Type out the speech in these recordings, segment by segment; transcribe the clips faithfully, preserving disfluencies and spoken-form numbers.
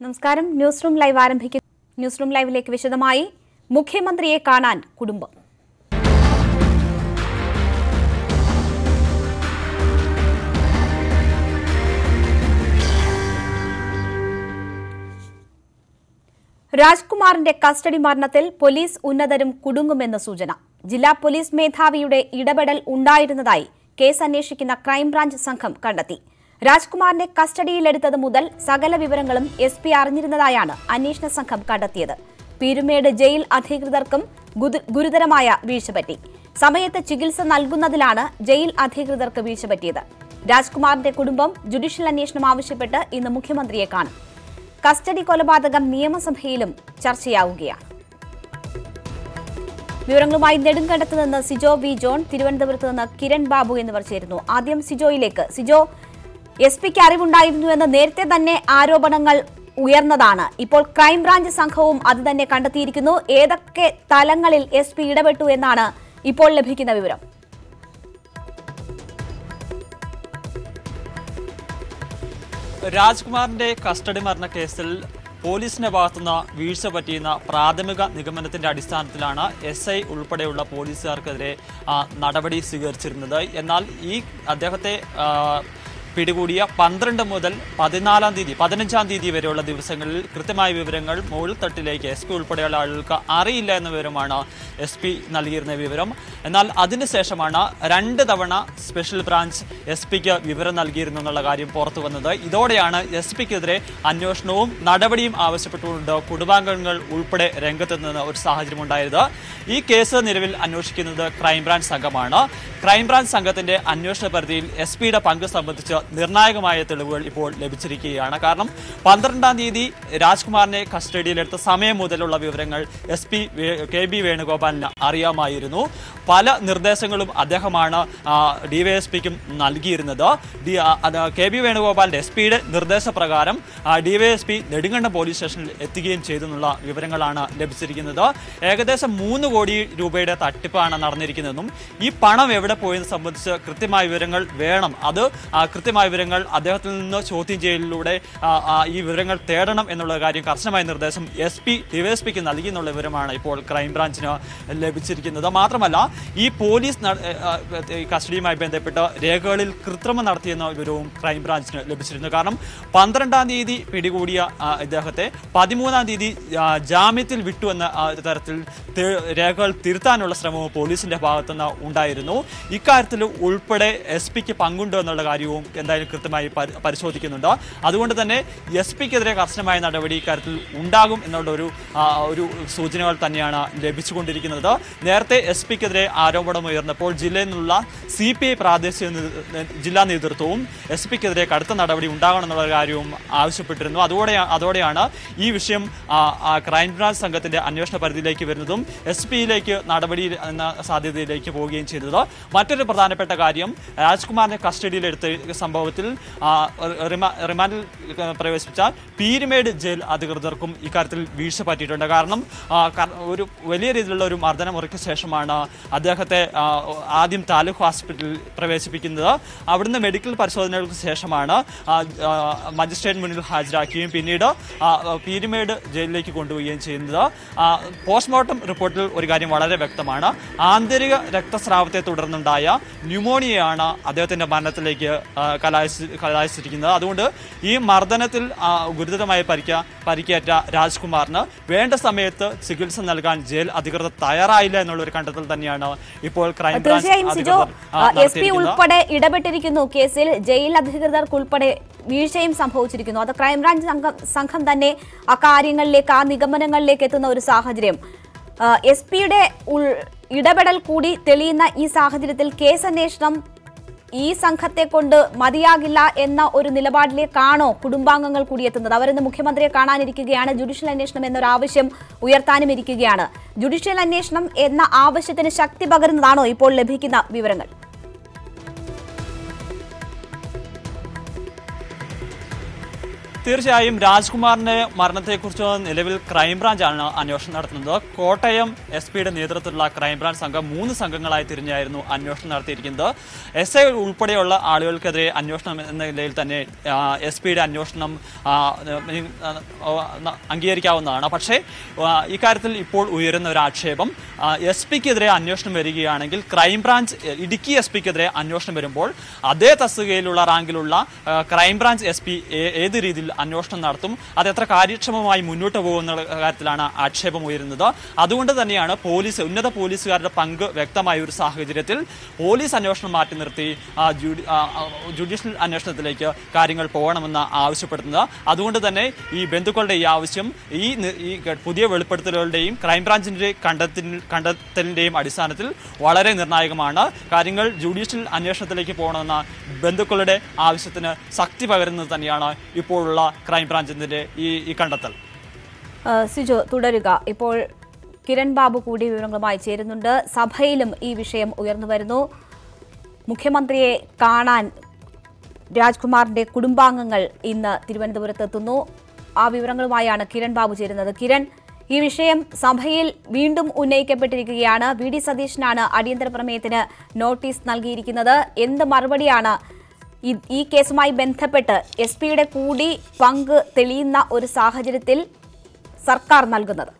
നമസ്കാരം. News room live ആരംഭിക്കുന്നു. News room ലൈവിലേക്ക് വിശദമായി. മുഖ്യമന്ത്രിയെ കാണാൻ കുടുംബം. രാജ്കുമാറിന്റെ കസ്റ്റഡി മരണത്തിൽ പോലീസ് ഉന്നതരും കുടുങ്ങുമെന്ന സൂചന. ജില്ലാ പോലീസ് മേധാവിയുടെ ഇടപെടൽ ഉണ്ടായിരുന്നതായി കേസ് അന്വേഷിക്കുന്ന ക്രൈംബ്രാഞ്ച് സംഘം കണ്ടെത്തി. രാജ്കുമാറിനെ കസ്റ്റഡിയിലെടുത്തത് മുതൽ സകല വിവരങ്ങളും എസ് പി അറിഞ്ഞിരുന്നതായാണ് അന്വേഷണ സംഘം കണ്ടെത്തിയത്. പീരുമേട് ജയിൽ അധികൃതർക്കും ഗുരുതരമായ വീഴ്ച പറ്റി. സമയത്ത് ചികിത്സ നൽകുന്നതിലാണ് ജയിൽ അധികൃതർക്ക് വീഴ്ച പറ്റിയത്. രാജ്കുമാറിന്റെ കുടുംബം ജുഡീഷ്യൽ അന്വേഷണം ആവശ്യപ്പെട്ട് ഇന്ന് മുഖ്യമന്ത്രിയെ കാണും. കസ്റ്റഡി കൊലപാതകം നിയമസഭയിലും ചർച്ചയാവുകയാണ്. വിവരങ്ങളുമായി നെടുങ്കണ്ടത്ത് നിന്ന് സിജോ വി ജോൺ, തിരുവനന്തപുരത്ത് നിന്ന് കിരൺ ബാബു എന്നിവർ ചേരുന്നു. ആദ്യം സിജോയിലേക്ക്. സിജോ, എസ് പിക്ക് അറിവുണ്ടായിരുന്നുവെന്ന് നേരത്തെ തന്നെ ആരോപണങ്ങൾ ഉയർന്നതാണ്. ഇപ്പോൾ ക്രൈംബ്രാഞ്ച് സംഘവും അത് തന്നെ കണ്ടെത്തിയിരിക്കുന്നു. ഏതൊക്കെ തലങ്ങളിൽ എസ് പി ഇടപെട്ടു എന്നാണ് ഇപ്പോൾ ലഭിക്കുന്ന വിവരം? രാജ്കുമാറിന്റെ കസ്റ്റഡി മരണ കേസിൽ പോലീസിന്റെ ഭാഗത്തുനിന്ന് വീഴ്ച പറ്റിയെന്ന പ്രാഥമിക നിഗമനത്തിന്റെ അടിസ്ഥാനത്തിലാണ് എസ് ഐ ഉൾപ്പെടെയുള്ള പോലീസുകാർക്കെതിരെ നടപടി സ്വീകരിച്ചിരുന്നത്. എന്നാൽ ഈ അദ്ദേഹത്തെ പിടികൂടിയ പന്ത്രണ്ട് മുതൽ പതിനാലാം തീയതി പതിനഞ്ചാം തീയതി വരെയുള്ള ദിവസങ്ങളിൽ കൃത്യമായ വിവരങ്ങൾ മുകൾ തട്ടിലേക്ക് എസ് പി ഉൾപ്പെടെയുള്ള ആളുകൾക്ക് അറിയില്ല എന്ന വിവരമാണ് എസ് പി നൽകിയിരുന്ന വിവരം. എന്നാൽ അതിനുശേഷമാണ് രണ്ട് തവണ സ്പെഷ്യൽ ബ്രാഞ്ച് എസ് പിക്ക് വിവരം നൽകിയിരുന്നു എന്നുള്ള കാര്യം പുറത്തു വന്നത്. ഇതോടെയാണ് എസ് പിക്കെതിരെ അന്വേഷണവും നടപടിയും ആവശ്യപ്പെട്ടുകൊണ്ട് കുടുംബാംഗങ്ങൾ ഉൾപ്പെടെ രംഗത്തെത്തുന്ന ഒരു സാഹചര്യം ഉണ്ടായത്. ഈ കേസ് നിലവിൽ അന്വേഷിക്കുന്നത് ക്രൈംബ്രാഞ്ച് സംഘമാണ്. ക്രൈംബ്രാഞ്ച് സംഘത്തിന്റെ അന്വേഷണ പരിധിയിൽ എസ് പിയുടെ പങ്ക് സംബന്ധിച്ച് നിർണായകമായ തെളിവുകൾ ഇപ്പോൾ ലഭിച്ചിരിക്കുകയാണ്. കാരണം പന്ത്രണ്ടാം തീയതി രാജ്കുമാറിനെ കസ്റ്റഡിയിലെടുത്ത സമയം മുതലുള്ള വിവരങ്ങൾ എസ് പി കെ ബി വേണുഗോപാലിന് അറിയാമായിരുന്നു. പല നിർദ്ദേശങ്ങളും അദ്ദേഹമാണ് ഡിവൈഎസ്പിക്കും നൽകിയിരുന്നത്. കെ ബി വേണുഗോപാലിന്റെ എസ് പിയുടെ നിർദ്ദേശപ്രകാരം ഡിവൈഎസ്പി നെടുങ്കണ്ടം പോലീസ് സ്റ്റേഷനിൽ എത്തുകയും ചെയ്തെന്നുള്ള വിവരങ്ങളാണ് ലഭിച്ചിരിക്കുന്നത്. ഏകദേശം മൂന്ന് കോടി രൂപയുടെ തട്ടിപ്പാണ് നടന്നിരിക്കുന്നതെന്നും ഈ പണം എവിടെ പോയെന്ന് സംബന്ധിച്ച് കൃത്യമായ വിവരങ്ങൾ വേണം. അത് കൃത്യമായ വിവരങ്ങൾ അദ്ദേഹത്തിൽ നിന്ന് ചോദ്യം ചെയ്യലിലൂടെ ഈ വിവരങ്ങൾ തേടണം എന്നുള്ള കാര്യം കർശനമായ നിർദ്ദേശം എസ് പി ഡിവൈഎസ്പിക്ക് നൽകി എന്നുള്ള വിവരമാണ് ഇപ്പോൾ ക്രൈംബ്രാഞ്ചിന് ലഭിച്ചിരിക്കുന്നത്. മാത്രമല്ല, ഈ പോലീസ് കസ്റ്റഡിയുമായി ബന്ധപ്പെട്ട് രേഖകളിൽ കൃത്രിമം നടത്തിയെന്ന വിവരവും ക്രൈംബ്രാഞ്ചിന് ലഭിച്ചിരുന്നു. കാരണം പന്ത്രണ്ടാം തീയതി പിടികൂടിയ ഇദ്ദേഹത്തെ പതിമൂന്നാം തീയതി ജാമ്യത്തിൽ വിട്ടു എന്ന തരത്തിൽ രേഖകൾ തിരുത്താനുള്ള ശ്രമവും പോലീസിന്റെ ഭാഗത്തുനിന്ന് ഉണ്ടായിരുന്നു. ഇക്കാര്യത്തിൽ ഉൾപ്പെടെ എസ് പിക്ക് പങ്കുണ്ടോ എന്നുള്ള കാര്യവും എന്തായാലും കൃത്യമായി പരിശോധിക്കുന്നുണ്ട്. അതുകൊണ്ട് തന്നെ എസ് പിക്കെതിരെ കർശനമായ നടപടി ഇക്കാര്യത്തിൽ ഉണ്ടാകും എന്നുള്ള ഒരു ഒരു സൂചനകൾ തന്നെയാണ് ലഭിച്ചുകൊണ്ടിരിക്കുന്നത്. നേരത്തെ എസ് പിക്കെതിരെ ആരോപണം ഉയർന്നപ്പോൾ ജില്ലയിൽ നിന്നുള്ള സി പി ഐ പ്രാദേശിക ജില്ലാ നേതൃത്വവും എസ് പിക്കെതിരെ കടുത്ത നടപടി ഉണ്ടാകണം എന്നുള്ള കാര്യവും ആവശ്യപ്പെട്ടിരുന്നു. അതോടെ അതോടെയാണ് ഈ വിഷയം ക്രൈംബ്രാഞ്ച് സംഘത്തിന്റെ അന്വേഷണ പരിധിയിലേക്ക് വരുന്നതും എസ് പിയിലേക്ക് നടപടി എന്ന സാധ്യതയിലേക്ക് പോവുകയും ചെയ്തത്. മറ്റൊരു പ്രധാനപ്പെട്ട കാര്യം, രാജ്കുമാറിനെ കസ്റ്റഡിയിലെടുത്ത സംഭവത്തിൽ റിമാൻഡിൽ പ്രവേശിപ്പിച്ച പീരുമേട് ജയിൽ അധികൃതർക്കും ഇക്കാര്യത്തിൽ വീഴ്ച പറ്റിയിട്ടുണ്ട്. കാരണം ഒരു വലിയ രീതിയിലുള്ള ഒരു മർദ്ദനമുറയ്ക്ക് ശേഷമാണ് അദ്ദേഹത്തെ ആദ്യം താലൂക്ക് ഹോസ്പിറ്റലിൽ പ്രവേശിപ്പിക്കുന്നത്. അവിടുന്ന് മെഡിക്കൽ പരിശോധനകൾക്ക് ശേഷമാണ് മജിസ്ട്രേറ്റ് മുന്നിൽ ഹാജരാക്കുകയും പിന്നീട് പീരുമേട് ജയിലിലേക്ക് കൊണ്ടുപോവുകയും ചെയ്യുന്നത്. പോസ്റ്റ്മോർട്ടം റിപ്പോർട്ടിൽ ഒരു കാര്യം വളരെ വ്യക്തമാണ്. ആന്തരിക രക്തസ്രാവത്തെ തുടർന്നുണ്ടായ ന്യൂമോണിയയാണ് അദ്ദേഹത്തിന്റെ മരണത്തിലേക്ക് കലാശി കലാശിച്ചിരിക്കുന്നത്. അതുകൊണ്ട് ഈ മർദ്ദനത്തിൽ ഗുരുതരമായി പരിക്ക പരിക്കേറ്റ രാജ്കുമാറിന് വേണ്ട സമയത്ത് ചികിത്സ നൽകാൻ ജയിൽ അധികൃതർ തയ്യാറായില്ല എന്നുള്ള ഒരു കണ്ടെത്തൽ തന്നെയാണ് ഇപ്പോൾ ക്രൈംബ്രാഞ്ച് ഉൾപ്പെടെ ഇടപെട്ടിരിക്കുന്നു. കേസിൽ ജയിൽ അധികൃതർക്കുൾപ്പെടെ വീഴ്ചയും സംഭവിച്ചിരിക്കുന്നു. അത് ക്രൈംബ്രാഞ്ച് സംഘം സംഘം തന്നെ ആ കാര്യങ്ങളിലേക്ക് ആ നിഗമനങ്ങളിലേക്ക് എത്തുന്ന ഒരു സാഹചര്യം. എസ് പിയുടെ ഇടപെടൽ കൂടി തെളിയുന്ന ഈ സാഹചര്യത്തിൽ കേസ് അന്വേഷണം ഈ സംഘത്തെ കൊണ്ട് മതിയാകില്ല എന്ന ഒരു നിലപാടിലേക്കാണോ കുടുംബാംഗങ്ങൾ കൂടി എത്തുന്നത്? അവരിന്ന് മുഖ്യമന്ത്രിയെ കാണാനിരിക്കുകയാണ്. ജുഡീഷ്യൽ അന്വേഷണം എന്നൊരു ആവശ്യം ഉയർത്താനും ഇരിക്കുകയാണ്. ജുഡീഷ്യൽ അന്വേഷണം എന്ന ആവശ്യത്തിന് ശക്തി പകരുന്നതാണോ ഇപ്പോൾ ലഭിക്കുന്ന വിവരങ്ങൾ? തീർച്ചയായും രാജ്കുമാറിന്റെ മരണത്തെക്കുറിച്ച് നിലവിൽ ക്രൈംബ്രാഞ്ചാണ് അന്വേഷണം നടത്തുന്നത്. കോട്ടയം എസ് പിയുടെ നേതൃത്വത്തിലുള്ള ക്രൈംബ്രാഞ്ച് സംഘം മൂന്ന് സംഘങ്ങളായി തിരിഞ്ഞായിരുന്നു അന്വേഷണം നടത്തിയിരിക്കുന്നത്. എസ് ഐ ഉൾപ്പെടെയുള്ള ആളുകൾക്കെതിരെ അന്വേഷണം എന്ന നിലയിൽ തന്നെ എസ് പിയുടെ അന്വേഷണം അംഗീകരിക്കാവുന്നതാണ്. പക്ഷേ ഇക്കാര്യത്തിൽ ഇപ്പോൾ ഉയരുന്ന ഒരു ആക്ഷേപം, എസ് പിക്കെതിരെ അന്വേഷണം വരികയാണെങ്കിൽ ക്രൈംബ്രാഞ്ച് ഇടുക്കി എസ് പിക്കെതിരെ അന്വേഷണം വരുമ്പോൾ അതേ തസ്തികയിലുള്ള റാങ്കിലുള്ള ക്രൈംബ്രാഞ്ച് എസ് പി ഏത് രീതിയിൽ അന്വേഷണം നടത്തും, അത് എത്ര കാര്യക്ഷമമായി മുന്നോട്ട് പോകുന്ന കാര്യത്തിലാണ് ആക്ഷേപം ഉയരുന്നത്. അതുകൊണ്ട് തന്നെയാണ് പോലീസ് ഉന്നത പോലീസുകാരുടെ പങ്ക് വ്യക്തമായ ഒരു സാഹചര്യത്തിൽ പോലീസ് അന്വേഷണം മാറ്റി നിർത്തി ജുഡീഷ്യൽ അന്വേഷണത്തിലേക്ക് കാര്യങ്ങൾ പോകണമെന്ന് ആവശ്യപ്പെടുന്നത്. അതുകൊണ്ട് തന്നെ ഈ ബന്ധുക്കളുടെ ഈ ആവശ്യം ഈ ഈ പുതിയ വെളിപ്പെടുത്തലുകളുടെയും ക്രൈംബ്രാഞ്ചിന്റെ കണ്ടെത്തൽ കണ്ടെത്തലിന്റെയും അടിസ്ഥാനത്തിൽ വളരെ നിർണായകമാണ്. കാര്യങ്ങൾ ജുഡീഷ്യൽ അന്വേഷണത്തിലേക്ക് പോകണമെന്ന ബന്ധുക്കളുടെ ആവശ്യത്തിന് ശക്തി പകരുന്നത് തന്നെയാണ് ഇപ്പോഴുള്ള ക്രൈംബ്രാഞ്ചിന്റെ ഈ ഈ കണ്ടെത്തൽ. സിജോ, തുടരുക. ഇപ്പോൾ കിരൺ ബാബു കൂടി വിവരങ്ങളുമായി ചേരുന്നുണ്ട്. സഭയിലും ഈ വിഷയം ഉയർന്നു വരുന്നു. മുഖ്യമന്ത്രിയെ കാണാൻ രാജ്കുമാറിന്റെ കുടുംബാംഗങ്ങൾ ഇന്ന് തിരുവനന്തപുരത്ത് എത്തുന്നു. ആ വിവരങ്ങളുമായാണ് കിരൺ ബാബു ചേരുന്നത്. കിരൺ, ഈ വിഷയം സഭയിൽ വീണ്ടും ഉന്നയിക്കപ്പെട്ടിരിക്കുകയാണ്. വി ഡി സതീശനാണ് അടിയന്തര പ്രമേയത്തിന് നോട്ടീസ് നൽകിയിരിക്കുന്നത്. എന്ത് മറുപടിയാണ് ഈ കേസുമായി ബന്ധപ്പെട്ട് എസ് പിയുടെ കൂടി പങ്ക് തെളിയുന്ന ഒരു സാഹചര്യത്തിൽ സർക്കാർ നൽകുന്നത്?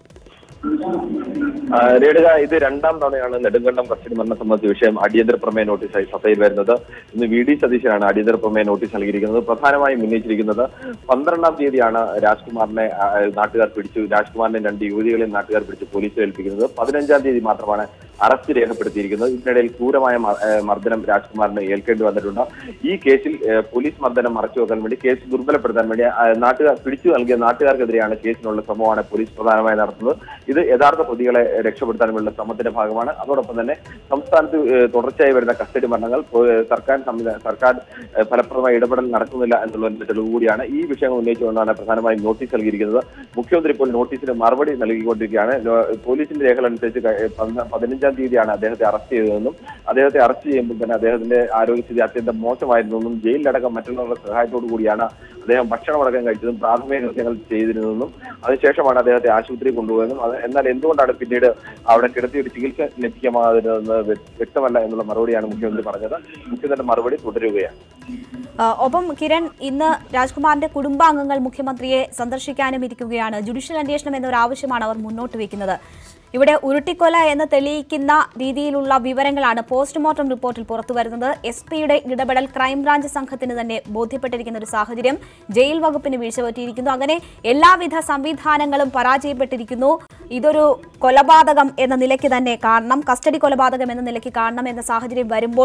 രേണുക, ഇത് രണ്ടാം തവണയാണ് നെടുങ്കണ്ടം കസ്റ്റഡി മരണം സംബന്ധിച്ച വിഷയം അടിയന്തര പ്രമേയ നോട്ടീസായി സഭയിൽ വരുന്നത്. ഇന്ന് വി ഡി സതീശനാണ് അടിയന്തര പ്രമേയ നോട്ടീസ് നൽകിയിരിക്കുന്നത്. പ്രധാനമായും ഉന്നയിച്ചിരിക്കുന്നത് പന്ത്രണ്ടാം തീയതിയാണ് രാജ്കുമാറിനെ നാട്ടുകാർ പിടിച്ചു രാജ്കുമാറിനെ രണ്ട് യുവതികളെയും നാട്ടുകാർ പിടിച്ച് പോലീസിൽ ഏൽപ്പിക്കുന്നത്. പതിനഞ്ചാം തീയതി മാത്രമാണ് അറസ്റ്റ് രേഖപ്പെടുത്തിയിരിക്കുന്നത്. ഇതിനിടയിൽ ക്രൂരമായ മർദ്ദനം രാജ്കുമാറിന് ഏൽക്കേണ്ടി വന്നിട്ടുണ്ട്. ഈ കേസിൽ പോലീസ് മർദ്ദനം മറച്ചു വെക്കാൻ വേണ്ടി, കേസ് ദുർബലപ്പെടുത്താൻ വേണ്ടി നാട്ടുകാർ പിടിച്ചു നൽകിയ നാട്ടുകാർക്കെതിരെയാണ് കേസിനുള്ള ശ്രമമാണ് പോലീസ് പ്രധാനമായി നടത്തുന്നത്. ഇത് യഥാർത്ഥ പ്രതികളെ രക്ഷപ്പെടുത്താനുള്ള ശ്രമത്തിന്റെ ഭാഗമാണ്. അതോടൊപ്പം തന്നെ സംസ്ഥാനത്ത് തുടർച്ചയായി വരുന്ന കസ്റ്റഡി മരണങ്ങൾ സർക്കാർ സർക്കാർ ഫലപ്രദമായ ഇടപെടൽ നടക്കുന്നില്ല എന്നുള്ളതിന്റെ തെളിവ് കൂടിയാണ്. ഈ വിഷയങ്ങൾ ഉന്നയിച്ചുകൊണ്ടാണ് പ്രധാനമായും നോട്ടീസ് നൽകിയിരിക്കുന്നത്. മുഖ്യമന്ത്രി ഇപ്പോൾ നോട്ടീസിന് മറുപടി നൽകിക്കൊണ്ടിരിക്കുകയാണ്. പോലീസിന്റെ രേഖകൾ അനുസരിച്ച് പതിനഞ്ചാം തീയതിയാണ് അദ്ദേഹത്തെ അറസ്റ്റ് ചെയ്തതെന്നും അദ്ദേഹത്തെ അറസ്റ്റ് ചെയ്യുമ്പോൾ തന്നെ അദ്ദേഹത്തിന്റെ ആരോഗ്യസ്ഥിതി അത്യന്തം മോശമായിരുന്നെന്നും ജയിലിലടക്കം മറ്റുള്ളവരുടെ സഹായത്തോടു കൂടിയാണ് അദ്ദേഹം ഭക്ഷണമടക്കം കഴിച്ചതും പ്രാഥമിക കൃത്യങ്ങൾ ചെയ്തിരുന്നതെന്നും അതിനുശേഷമാണ് അദ്ദേഹത്തെ ആശുപത്രി കൊണ്ടുപോയതെന്നും എന്നാൽ എന്തുകൊണ്ടാണ് പിന്നീട് അവിടെ കിടത്തി ഒരു ചികിത്സ ലഭിക്കാമായിരുന്നത് വ്യക്തമല്ല എന്നുള്ള മറുപടിയാണ് മുഖ്യമന്ത്രി പറഞ്ഞത്. മുഖ്യമന്ത്രിയുടെ മറുപടി തുടരുകയാണ്. ഒപ്പം കിരൺ, ഇന്ന് രാജ്കുമാറിന്റെ കുടുംബാംഗങ്ങൾ മുഖ്യമന്ത്രിയെ സന്ദർശിക്കാനും ഇരിക്കുകയാണ്. ജുഡീഷ്യൽ അന്വേഷണം എന്നൊരു ആവശ്യമാണ് അവർ മുന്നോട്ട് വയ്ക്കുന്നത്. ഇവിടെ ഉരുട്ടിക്കൊല എന്ന് തെളിയിക്കുന്ന രീതിയിലുള്ള വിവരങ്ങളാണ് പോസ്റ്റ്മോർട്ടം റിപ്പോർട്ടിൽ പുറത്തുവരുന്നത്. എസ് പിയുടെ ഇടപെടൽ ക്രൈംബ്രാഞ്ച് സംഘത്തിന് തന്നെ ബോധ്യപ്പെട്ടിരിക്കുന്ന ഒരു സാഹചര്യം. ജയിൽ വകുപ്പിന് വീഴ്ച പറ്റിയിരിക്കുന്നു. അങ്ങനെ എല്ലാവിധ സംവിധാനങ്ങളും പരാജയപ്പെട്ടിരിക്കുന്നു. ഇതൊരു കൊലപാതകം എന്ന നിലയ്ക്ക് തന്നെ കാണണം, കസ്റ്റഡി കൊലപാതകം എന്ന നിലയ്ക്ക് കാണണം എന്ന സാഹചര്യം വരുമ്പോൾ,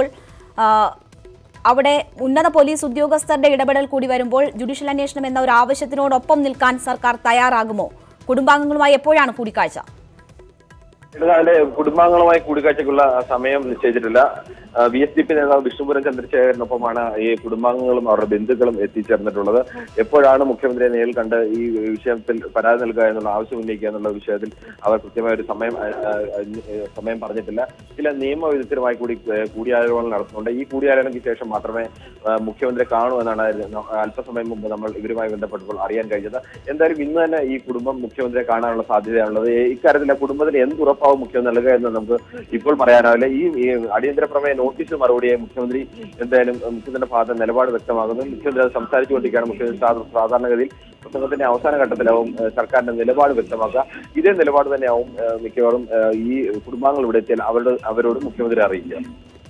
അവിടെ ഉന്നത പോലീസ് ഉദ്യോഗസ്ഥരുടെ ഇടപെടൽ കൂടി വരുമ്പോൾ ജുഡീഷ്യൽ അന്വേഷണം എന്ന ഒരു ആവശ്യത്തിനോടൊപ്പം നിൽക്കാൻ സർക്കാർ തയ്യാറാകുമോ? കുടുംബാംഗങ്ങളുമായി എപ്പോഴാണ് കൂടിക്കാഴ്ച? അതിന്റെ കുടുംബാംഗങ്ങളുമായി കൂടിക്കാഴ്ചയ്ക്കുള്ള സമയം നിശ്ചയിച്ചിട്ടില്ല. വി എസ് ഡി പി നേതാവ് വിഷ്ണുപുരം ചന്ദ്രശേഖരനൊപ്പമാണ് ഈ കുടുംബാംഗങ്ങളും അവരുടെ ബന്ധുക്കളും എത്തിച്ചേർന്നിട്ടുള്ളത്. എപ്പോഴാണ് മുഖ്യമന്ത്രിയെ നേരിൽ കണ്ട് ഈ വിഷയത്തിൽ പരാതി നൽകുക എന്നുള്ള ആവശ്യം ഉന്നയിക്കുക എന്നുള്ള വിഷയത്തിൽ അവർ കൃത്യമായ ഒരു സമയം സമയം പറഞ്ഞിട്ടില്ല. ചില നിയമവിദഗ്ധരുമായി കൂടി കൂടിയാലോചന നടത്തുന്നുണ്ട്. ഈ കൂടിയാലോചനയ്ക്ക് ശേഷം മാത്രമേ മുഖ്യമന്ത്രിയെ കാണൂ എന്നാണ് അല്പസമയം മുമ്പ് നമ്മൾ ഇവരുമായി ബന്ധപ്പെട്ടപ്പോൾ അറിയാൻ കഴിഞ്ഞത്. എന്തായാലും ഇന്ന് തന്നെ ഈ കുടുംബം മുഖ്യമന്ത്രിയെ കാണാനുള്ള സാധ്യതയാണുള്ളത്. ഇക്കാര്യത്തിൽ കുടുംബത്തിന് എന്ത് ഉറപ്പാവും മുഖ്യമന്ത്രി നൽകുക എന്ന് നമുക്ക് ഇപ്പോൾ പറയാനാവില്ല. ഈ അടിയന്തര പ്രമേയ നോട്ടീസ് മറുപടിയായി മുഖ്യമന്ത്രി എന്തായാലും മുഖ്യമന്ത്രിയുടെ ഭാഗത്ത് നിലപാട് വ്യക്തമാകുന്നു. മുഖ്യമന്ത്രി അത് സംസാരിച്ചുകൊണ്ടിരിക്കുകയാണ്. മുഖ്യമന്ത്രി സാധാരണഗതിയിൽ പ്രസംഗത്തിന്റെ അവസാന ഘട്ടത്തിലാവും സർക്കാരിന്റെ നിലപാട് വ്യക്തമാക്കുക. ഇതേ നിലപാട് തന്നെയാവും മിക്കവാറും ഈ കുടുംബാംഗങ്ങൾ ഇവിടെ എത്തിയാൽ അവരുടെ അവരോട് മുഖ്യമന്ത്രി അറിയിക്കുക.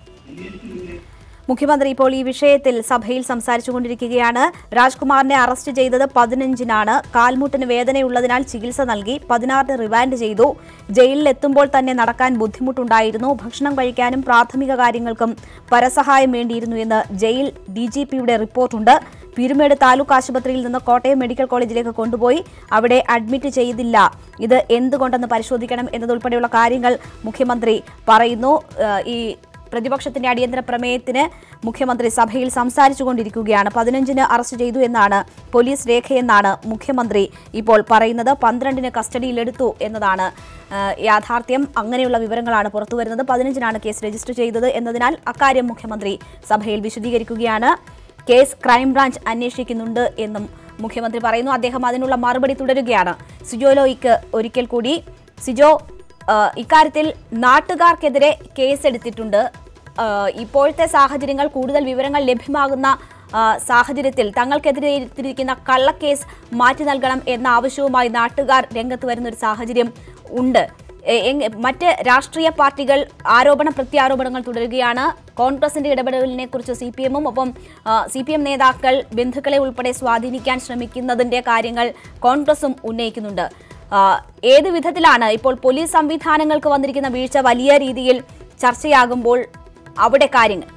മുഖ്യമന്ത്രി ഇപ്പോൾ ഈ വിഷയത്തിൽ സഭയിൽ സംസാരിച്ചുകൊണ്ടിരിക്കുകയാണ്. രാജ്കുമാറിനെ അറസ്റ്റ് ചെയ്തത് പതിനഞ്ചിനാണ്. കാൽമുട്ടിന് വേദനയുള്ളതിനാൽ ചികിത്സ നൽകി. പതിനാറിന് റിമാൻഡ് ചെയ്തു. ജയിലിലെത്തുമ്പോൾ തന്നെ നടക്കാൻ ബുദ്ധിമുട്ടുണ്ടായിരുന്നു. ഭക്ഷണം കഴിക്കാനും പ്രാഥമിക കാര്യങ്ങൾക്കും പരസഹായം വേണ്ടിയിരുന്നു എന്ന് ജയിൽ ഡി ജി പിയുടെ റിപ്പോർട്ടുണ്ട്. പീരുമേട് താലൂക്ക് ആശുപത്രിയിൽ നിന്ന് കോട്ടയം മെഡിക്കൽ കോളേജിലേക്ക് കൊണ്ടുപോയി അവിടെ അഡ്മിറ്റ് ചെയ്തില്ല. ഇത് എന്തുകൊണ്ടെന്ന് പരിശോധിക്കണം എന്നതുൾപ്പെടെയുള്ള കാര്യങ്ങൾ മുഖ്യമന്ത്രി പറയുന്നു. ഈ പ്രതിപക്ഷത്തിന്റെ അടിയന്തര പ്രമേയത്തിന് മുഖ്യമന്ത്രി സഭയിൽ സംസാരിച്ചുകൊണ്ടിരിക്കുകയാണ്. പതിനഞ്ചിന് അറസ്റ്റ് ചെയ്തു എന്നാണ് പോലീസ് രേഖയെന്നാണ് മുഖ്യമന്ത്രി ഇപ്പോൾ പറയുന്നത്. പന്ത്രണ്ടിന് കസ്റ്റഡിയിലെടുത്തു എന്നതാണ് യാഥാർത്ഥ്യം. അങ്ങനെയുള്ള വിവരങ്ങളാണ് പുറത്തുവരുന്നത്. പതിനഞ്ചിനാണ് കേസ് രജിസ്റ്റർ ചെയ്തത് എന്നതിനാൽ അക്കാര്യം മുഖ്യമന്ത്രി സഭയിൽ വിശദീകരിക്കുകയാണ്. കേസ് ക്രൈംബ്രാഞ്ച് അന്വേഷിക്കുന്നുണ്ട് എന്നും മുഖ്യമന്ത്രി പറയുന്നു. അദ്ദേഹം അതിനുള്ള മറുപടി തുടരുകയാണ്. സിജോ ലോയിക്ക് ഒരിക്കൽ കൂടി. സിജോ, ഇക്കാര്യത്തിൽ നാട്ടുകാർക്കെതിരെ കേസെടുത്തിട്ടുണ്ട്. ഇപ്പോഴത്തെ സാഹചര്യങ്ങൾ, കൂടുതൽ വിവരങ്ങൾ ലഭ്യമാകുന്ന സാഹചര്യത്തിൽ തങ്ങൾക്കെതിരെ എടുത്തിരിക്കുന്ന കള്ളക്കേസ് മാറ്റി നൽകണം എന്ന ആവശ്യവുമായി നാട്ടുകാർ രംഗത്ത് വരുന്ന ഒരു സാഹചര്യം ഉണ്ട്. മറ്റ് രാഷ്ട്രീയ പാർട്ടികൾ ആരോപണ പ്രത്യാരോപണങ്ങൾ തുടരുകയാണ്. കോൺഗ്രസിന്റെ ഇടപെടലിനെ കുറിച്ച് സി പി എമ്മും ഒപ്പം സി പി എം നേതാക്കൾ ബന്ധുക്കളെ ഉൾപ്പെടെ സ്വാധീനിക്കാൻ ശ്രമിക്കുന്നതിന്റെ കാര്യങ്ങൾ കോൺഗ്രസും ഉന്നയിക്കുന്നുണ്ട്. ഏത് വിധത്തിലാണ് ഇപ്പോൾ പോലീസ് സംവിധാനങ്ങൾക്ക് വന്നിരിക്കുന്ന വീഴ്ച വലിയ രീതിയിൽ ചർച്ചയാകുമ്പോൾ അവിടെ കാര്യങ്ങൾ?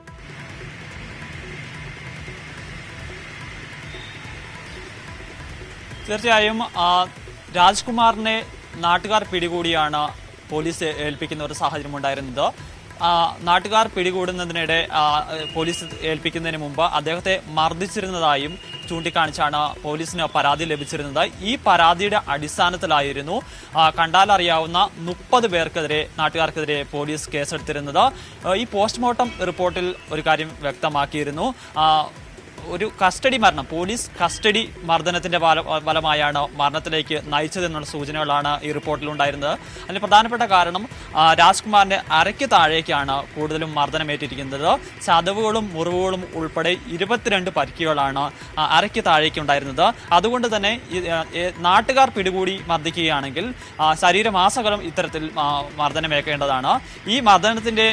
തീർച്ചയായും രാജ്കുമാറിനെ നാട്ടുകാർ പിടികൂടിയാണ് പോലീസ് ഏൽപ്പിക്കുന്ന ഒരു സാഹചര്യം ഉണ്ടായിരുന്നത്. നാട്ടുകാർ പിടികൂടുന്നതിനിടെ പോലീസ് ഏൽപ്പിക്കുന്നതിന് മുമ്പ് അദ്ദേഹത്തെ മർദ്ദിച്ചിരുന്നതായും ചൂണ്ടിക്കാണിച്ചാണ് പോലീസിന് പരാതി ലഭിച്ചിരുന്നത്. ഈ പരാതിയുടെ അടിസ്ഥാനത്തിലായിരുന്നു കണ്ടാലറിയാവുന്ന മുപ്പത് പേർക്കെതിരെ നാട്ടുകാർക്കെതിരെ പോലീസ് കേസെടുത്തിരുന്നത്. ഈ പോസ്റ്റ്മോർട്ടം റിപ്പോർട്ടിൽ ഒരു കാര്യം വ്യക്തമാക്കിയിരുന്നു. ഒരു കസ്റ്റഡി മരണം, പോലീസ് കസ്റ്റഡി മർദ്ദനത്തിന്റെ ഫലമായാണ് മരണത്തിലേക്ക് നയിച്ചതെന്നുള്ള സൂചനകളാണ് ഈ റിപ്പോർട്ടിലുണ്ടായിരുന്നത്. അതിന് പ്രധാനപ്പെട്ട കാരണം രാജ്കുമാറിന്റെ അരയ്ക്ക് താഴേക്കാണ് കൂടുതലും മർദ്ദനമേറ്റിരിക്കുന്നത്. ചതവുകളും മുറിവുകളും ഉൾപ്പെടെ ഇരുപത്തിരണ്ട് പരിക്കുകളാണ് അരയ്ക്ക് താഴേക്ക് ഉണ്ടായിരുന്നത്. അതുകൊണ്ട് തന്നെ നാട്ടുകാർ പിടികൂടി മർദ്ദിക്കുകയാണെങ്കിൽ ശരീരമാസകലം ഇത്തരത്തിൽ മർദ്ദനമേക്കേണ്ടതാണ്. ഈ മർദ്ദനത്തിന്റെ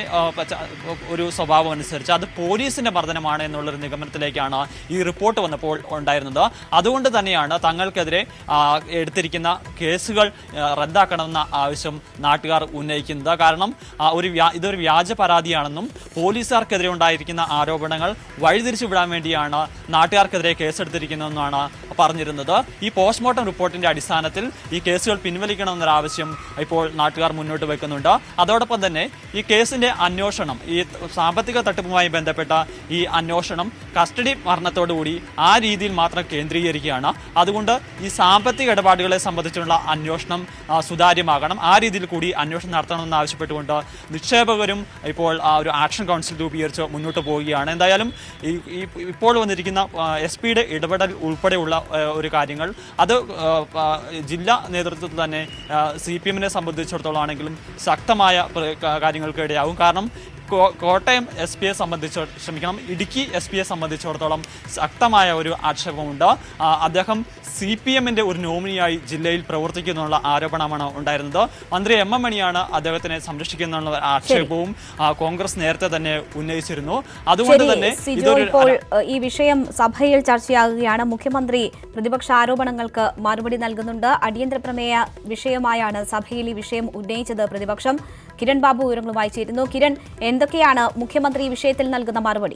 ഒരു സ്വഭാവം അനുസരിച്ച് അത് പോലീസിന്റെ മർദ്ദനമാണ് എന്നുള്ളൊരു നിഗമനത്തിലേക്കാണ് ഈ റിപ്പോർട്ട് വന്നപ്പോൾ ഉണ്ടായിരുന്നത്. അതുകൊണ്ട് തന്നെയാണ് തങ്ങൾക്കെതിരെ എടുത്തിരിക്കുന്ന കേസുകൾ റദ്ദാക്കണമെന്ന ആവശ്യം നാട്ടുകാർ ഉന്നയിക്കുന്നത്. കാരണം ഒരു ഇതൊരു വ്യാജ പരാതിയാണെന്നും പോലീസുകാർക്കെതിരെ ഉണ്ടായിരിക്കുന്ന ആരോപണങ്ങൾ വഴിതിരിച്ചു വിടാൻ വേണ്ടിയാണ് നാട്ടുകാർക്കെതിരെ കേസെടുത്തിരിക്കുന്നതെന്നാണ് പറഞ്ഞിരുന്നത്. ഈ പോസ്റ്റ്മോർട്ടം റിപ്പോർട്ടിന്റെ അടിസ്ഥാനത്തിൽ ഈ കേസുകൾ പിൻവലിക്കണമെന്നൊരു ആവശ്യം ഇപ്പോൾ നാട്ടുകാർ മുന്നോട്ട് വെക്കുന്നുണ്ട്. അതോടൊപ്പം തന്നെ ഈ കേസിന്റെ അന്വേഷണം, ഈ സാമ്പത്തിക തട്ടിപ്പുമായി ബന്ധപ്പെട്ട ഈ അന്വേഷണം കസ്റ്റഡി മരണത്തോടുകൂടി ആ രീതിയിൽ മാത്രം കേന്ദ്രീകരിക്കുകയാണ്. അതുകൊണ്ട് ഈ സാമ്പത്തിക ഇടപാടുകളെ സംബന്ധിച്ചുള്ള അന്വേഷണം സുതാര്യമാകണം, ആ രീതിയിൽ കൂടി അന്വേഷണം നടത്തണമെന്ന് ആവശ്യപ്പെട്ടുകൊണ്ട് നിക്ഷേപകരും ഇപ്പോൾ ഒരു ആക്ഷൻ കൗൺസിൽ രൂപീകരിച്ച് മുന്നോട്ട് പോവുകയാണ്. എന്തായാലും ഈ ഇപ്പോൾ വന്നിരിക്കുന്ന എസ് പിയുടെ ഇടപെടൽ ഉൾപ്പെടെയുള്ള ഒരു കാര്യങ്ങൾ അത് ജില്ലാ നേതൃത്വത്തിൽ തന്നെ സി പി എമ്മിനെ സംബന്ധിച്ചിടത്തോളം ആണെങ്കിലും ശക്തമായ കാര്യങ്ങൾക്ക് ഇടയാകും. കാരണം കോട്ടയം എസ് പിയെ സംബന്ധിച്ച് ക്ഷമിക്കണം ഇടുക്കി എസ് പിയെ സംബന്ധിച്ചിടത്തോളം ശക്തമായ ഒരു ആക്ഷേപമുണ്ട്. അദ്ദേഹം സി പി എമ്മിന്റെ ഒരു നോമിനിയായി ജില്ലയിൽ പ്രവർത്തിക്കുന്നുള്ള ആരോപണമാണ് ഉണ്ടായിരുന്നത്. മന്ത്രി എം എം മണിയാണ് അദ്ദേഹത്തിനെ സംരക്ഷിക്കുന്ന ആക്ഷേപവും കോൺഗ്രസ് നേരത്തെ തന്നെ ഉന്നയിച്ചിരുന്നു. അതുകൊണ്ട് തന്നെ ഇപ്പോൾ ഈ വിഷയം സഭയിൽ ചർച്ചയാകുകയാണ്. മുഖ്യമന്ത്രി പ്രതിപക്ഷ ആരോപണങ്ങൾക്ക് മറുപടി നൽകുന്നുണ്ട്. അടിയന്തര പ്രമേയ വിഷയമായാണ് സഭയിൽ ഈ വിഷയം ഉന്നയിച്ചത് പ്രതിപക്ഷം. കിരൺ ബാബു വിവരങ്ങളുമായി ചേരുന്നു. കിരൺ, എന്തൊക്കെയാണ് മുഖ്യമന്ത്രി ഈ വിഷയത്തിൽ നൽകുന്ന മറുപടി?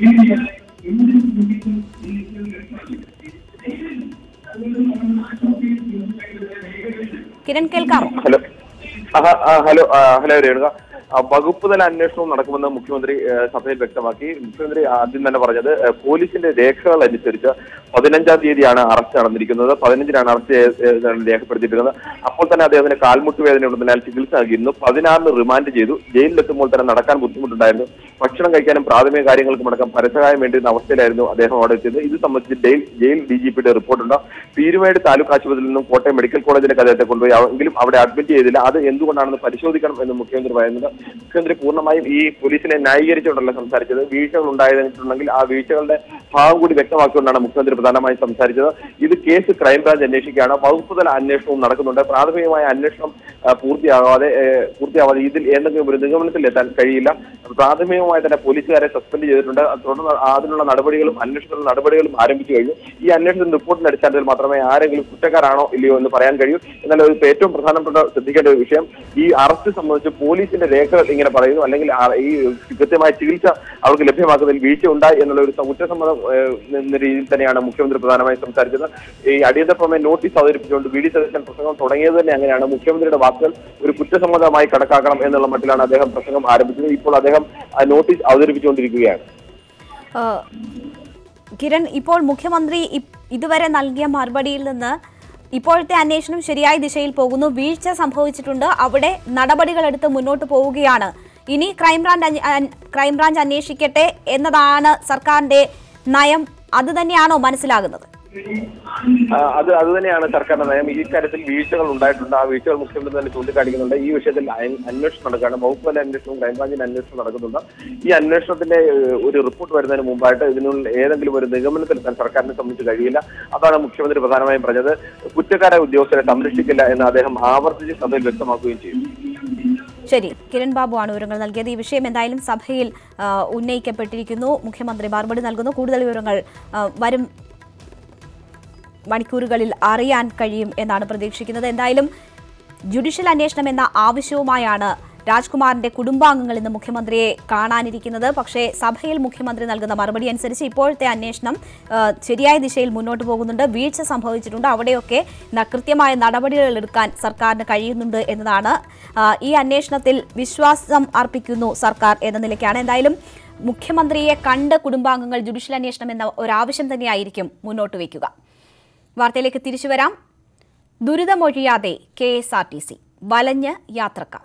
കിരൺ കേൾക്കാമോ? ഹലോ ഹലോ ഹലോ രേണുക, വകുപ്പ് തല അന്വേഷണവും നടക്കുമെന്ന് മുഖ്യമന്ത്രി സഭയിൽ വ്യക്തമാക്കി. മുഖ്യമന്ത്രി ആദ്യം തന്നെ പറഞ്ഞത് പോലീസിന്റെ രേഖകൾ അനുസരിച്ച് പതിനഞ്ചാം തീയതിയാണ് അറസ്റ്റ് നടന്നിരിക്കുന്നത്, പതിനഞ്ചിനാണ് അറസ്റ്റ് രേഖപ്പെടുത്തിയിരിക്കുന്നത്. അപ്പോൾ തന്നെ അദ്ദേഹത്തിന് കാൽമുട്ട് വേദന ഉണ്ടെന്നതിനാൽ ചികിത്സ നൽകിയിരുന്നു. പതിനാറിന് റിമാൻഡ് ചെയ്തു. ജയിലിലെത്തുമ്പോൾ തന്നെ നടക്കാൻ ബുദ്ധിമുട്ടുണ്ടായിരുന്നു. ഭക്ഷണം കഴിക്കാനും പ്രാഥമിക കാര്യങ്ങൾക്കും അടക്കം പരസഹായം വേണ്ടിയിരുന്ന അവസ്ഥയിലായിരുന്നു അദ്ദേഹം അവിടെ എത്തിയത്. ഇത് സംബന്ധിച്ച് ജയിൽ ജയിൽ ഡി ജി പിയുടെ റിപ്പോർട്ടുണ്ട്. പീരുമേട് താലൂക്ക് ആശുപത്രിയിൽ നിന്നും കോട്ടയം മെഡിക്കൽ കോളേജിലേക്ക് അദ്ദേഹത്തെ കൊണ്ടുപോയി, എങ്കിലും അവിടെ അഡ്മിറ്റ് ചെയ്തില്ല. അത് എന്തുകൊണ്ടാണെന്ന് പരിശോധിക്കണം എന്ന് മുഖ്യമന്ത്രി പറയുന്നത്. മുഖ്യമന്ത്രി പൂർണ്ണമായും ഈ പോലീസിനെ ന്യായീകരിച്ചുകൊണ്ടല്ല സംസാരിച്ചത്. വീഴ്ചകൾ ഉണ്ടായിട്ടുണ്ടെങ്കിൽ ആ വീഴ്ചകളുടെ ഭാഗം കൂടി വ്യക്തമാക്കിക്കൊണ്ടാണ് മുഖ്യമന്ത്രി പ്രധാനമായും സംസാരിച്ചത്. ഇത് കേസ് ക്രൈംബ്രാഞ്ച് അന്വേഷിക്കുകയാണ്. വകുപ്പ് തല അന്വേഷണവും നടക്കുന്നുണ്ട്. പ്രാഥമികമായ അന്വേഷണം പൂർത്തിയാകാതെ പൂർത്തിയാവാതെ ഇതിൽ എന്തെങ്കിലും ഒരു നിഗമനത്തിൽ എത്താൻ കഴിയില്ല. പ്രാഥമികമായി തന്നെ പോലീസുകാരെ സസ്പെൻഡ് ചെയ്തിട്ടുണ്ട്. തുടർന്ന് അതിനുള്ള നടപടികളും അന്വേഷണ നടപടികളും ആരംഭിച്ചു കഴിഞ്ഞു. ഈ അന്വേഷണ റിപ്പോർട്ടിന്റെ അടിസ്ഥാനത്തിൽ മാത്രമേ ആരെങ്കിലും കുറ്റക്കാരാണോ ഇല്ലയോ എന്ന് പറയാൻ കഴിയൂ. എന്നാൽ ഏറ്റവും പ്രധാനപ്പെട്ട ശ്രദ്ധിക്കേണ്ട ഒരു വിഷയം, ഈ അറസ്റ്റ് സംബന്ധിച്ച് പോലീസിന്റെ രേഖകൾ ഇങ്ങനെ പറയുന്നു, അല്ലെങ്കിൽ ഈ കൃത്യമായ ചികിത്സ അവർക്ക് ലഭ്യമാക്കുന്നതിൽ വീഴ്ച ഉണ്ടായി എന്നുള്ള ഒരു കുറ്റസമ്മതം എന്ന രീതിയിൽ തന്നെയാണ് മുഖ്യമന്ത്രി പ്രധാനമായും സംസാരിച്ചത്. ഈ അടിയന്തര പ്രമേയ നോട്ടീസ് അവതരിപ്പിച്ചുകൊണ്ട് വി ഡി സതീശൻ പ്രസംഗം തുടങ്ങിയത് തന്നെ അങ്ങനെയാണ്. മുഖ്യമന്ത്രിയുടെ വാക്കുകൾ ഒരു കുറ്റസമ്മതമായി കണക്കാക്കണം എന്നുള്ള മട്ടിലാണ് അദ്ദേഹം പ്രസംഗം ആരംഭിച്ചത്. ഇപ്പോൾ അദ്ദേഹം നോട്ടീസ് അവതരിപ്പിച്ചുകൊണ്ടിരിക്കുകയാണ്. കിരൺ, ഇപ്പോൾ മുഖ്യമന്ത്രി ഇതുവരെ നൽകിയ മറുപടിയിൽ നിന്ന് ഇപ്പോഴത്തെ അന്വേഷണം ശരിയായ ദിശയിൽ പോകുന്നു, വീഴ്ച സംഭവിച്ചിട്ടുണ്ട്, അവിടെ നടപടികൾ എടുത്ത് മുന്നോട്ട് പോവുകയാണ്, ഇനി ക്രൈംബ്രാഞ്ച് ക്രൈംബ്രാഞ്ച് അന്വേഷിക്കട്ടെ എന്നതാണ് സർക്കാരിന്റെ നയം, അത് തന്നെയാണോ മനസ്സിലാകുന്നത്? അത് അത് തന്നെയാണ് സർക്കാരിന്റെ നയം. ഈ കാര്യത്തിൽ വീഴ്ചകൾ ഉണ്ടായിട്ടുണ്ട്. ആ വീഴ്ചകൾ മുഖ്യമന്ത്രി തന്നെ ചൂണ്ടിക്കാണിക്കുന്നുണ്ട്. ഈ വിഷയത്തിൽ അന്വേഷണം നടക്കുകയാണ്. വകുപ്പ് തല അന്വേഷണവും ക്രൈംബ്രാഞ്ചിന്റെ അന്വേഷണം നടക്കുന്നുണ്ട്. ഈ അന്വേഷണത്തിന്റെ ഒരു റിപ്പോർട്ട് വരുന്നതിന് മുമ്പായിട്ട് ഇതിനുള്ള ഏതെങ്കിലും ഒരു നിഗമനത്തിലെത്താൻ സർക്കാരിനെ സംബന്ധിച്ച് കഴിയില്ല. അതാണ് മുഖ്യമന്ത്രി പ്രധാനമായും പറഞ്ഞത്. കുറ്റക്കാരായ ഉദ്യോഗസ്ഥരെ സംരക്ഷിക്കില്ല എന്ന് അദ്ദേഹം ആവർത്തിച്ച് സഭയിൽ വ്യക്തമാക്കുകയും ചെയ്തു. ശരി, കിരൺ ബാബു ആണ് വിവരങ്ങൾ നൽകിയത്. ഈ വിഷയം എന്തായാലും സഭയിൽ ഉന്നയിക്കപ്പെട്ടിരിക്കുന്നു. മുഖ്യമന്ത്രി മറുപടി നൽകുന്നു. കൂടുതൽ വിവരങ്ങൾ വരും മണിക്കൂറുകളിൽ അറിയാൻ കഴിയും എന്നാണ് പ്രതീക്ഷിക്കുന്നത്. എന്തായാലും ജുഡീഷ്യൽ അന്വേഷണം എന്ന ആവശ്യവുമായാണ് രാജ്കുമാറിന്റെ കുടുംബാംഗങ്ങൾ ഇന്ന് മുഖ്യമന്ത്രിയെ കാണാനിരിക്കുന്നത്. പക്ഷേ സഭയിൽ മുഖ്യമന്ത്രി നൽകുന്ന മറുപടി അനുസരിച്ച് ഇപ്പോഴത്തെ അന്വേഷണം ശരിയായ ദിശയിൽ മുന്നോട്ട് പോകുന്നുണ്ട്. വീഴ്ച സംഭവിച്ചിട്ടുണ്ട്. അവിടെയൊക്കെ കൃത്യമായ നടപടികൾ എടുക്കാൻ സർക്കാരിന് കഴിയുന്നുണ്ട് എന്നതാണ്. ഈ അന്വേഷണത്തിൽ വിശ്വാസം അർപ്പിക്കുന്നു സർക്കാർ എന്ന നിലയ്ക്കാണ്. എന്തായാലും മുഖ്യമന്ത്രിയെ കണ്ട് കുടുംബാംഗങ്ങൾ ജുഡീഷ്യൽ അന്വേഷണം എന്ന ഒരാവശ്യം തന്നെയായിരിക്കും മുന്നോട്ട് വയ്ക്കുക. വാർത്തയിലേക്ക് തിരിച്ചു വരാം. ദുരിതമൊഴിയാതെ K S R T C വലഞ്ഞ് യാത്രക്കാർ.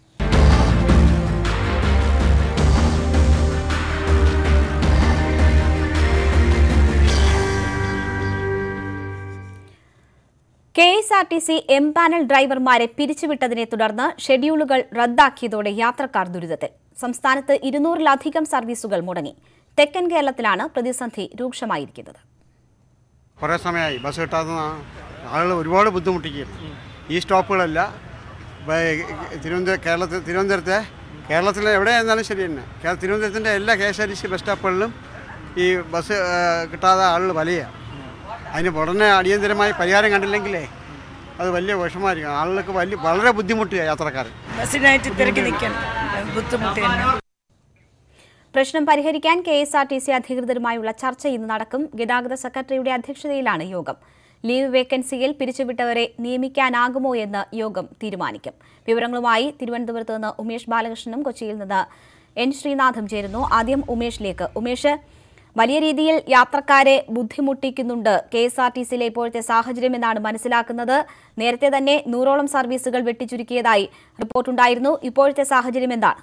K S R T C M panel ഡ്രൈവർമാരെ പിരിച്ചുവിട്ടതിനെ തുടർന്ന് ഷെഡ്യൂളുകൾ റദ്ദാക്കിയതോടെ യാത്രക്കാർ ദുരിതത്തിൽ. സംസ്ഥാനത്ത് ഇരുന്നൂറിലധികം സർവീസുകൾ മുടങ്ങി. തെക്കൻ കേരളത്തിലാണ് പ്രതിസന്ധി രൂക്ഷമായിരിക്കുന്നത്. കുറേ സമയമായി ബസ് കിട്ടാത്ത ആളുകൾ ഒരുപാട് ബുദ്ധിമുട്ടിക്കും. ഈ സ്റ്റോപ്പുകളല്ല തിരുവനന്തപുരം കേരളത്തിൽ തിരുവനന്തപുരത്തെ കേരളത്തിൽ എവിടെയായിരുന്നാലും ശരി തന്നെ തിരുവനന്തപുരത്തിൻ്റെ എല്ലാ K S R T C bus സ്റ്റോപ്പുകളിലും ഈ ബസ് കിട്ടാതെ ആളുകൾ വലിയ അതിന് ഉടനെ അടിയന്തരമായി പരിഹാരം കണ്ടില്ലെങ്കിലേ അത് വലിയ വിഷമമായിരിക്കും. ആളുകൾക്ക് വലിയ വളരെ ബുദ്ധിമുട്ടിയാണ് യാത്രക്കാർ. ബസ്സിനായിട്ട് തിരക്കി നിൽക്കാൻ ബുദ്ധിമുട്ട്. പ്രശ്നം പരിഹരിക്കാൻ K S R T C അധികൃതരുമായുള്ള ചർച്ച ഇന്ന് നടക്കും. ഗതാഗത സെക്രട്ടറിയുടെ അധ്യക്ഷതയിലാണ് യോഗം. ലീവ് വേക്കൻസിയിൽ പിരിച്ചുവിട്ടവരെ നിയമിക്കാനാകുമോ എന്ന് യോഗം തീരുമാനിക്കും. വിവരങ്ങളുമായി തിരുവനന്തപുരത്ത് നിന്ന് ഉമേഷ് ബാലകൃഷ്ണനും കൊച്ചിയിൽ നിന്ന് എൻ ശ്രീനാഥും ചേരുന്നു. ആദ്യം ഉമേഷിലേക്ക്. ഉമേഷ്, വലിയ രീതിയിൽ യാത്രക്കാരെ ബുദ്ധിമുട്ടിക്കുന്നുണ്ട് കെ എസ് ആർ ടി സിയിലെ ഇപ്പോഴത്തെ സാഹചര്യം എന്നാണ് മനസ്സിലാക്കുന്നത്. നേരത്തെ തന്നെ നൂറോളം സർവീസുകൾ വെട്ടിച്ചുരുക്കിയതായി റിപ്പോർട്ടുണ്ടായിരുന്നു. ഇപ്പോഴത്തെ സാഹചര്യം എന്താണ്?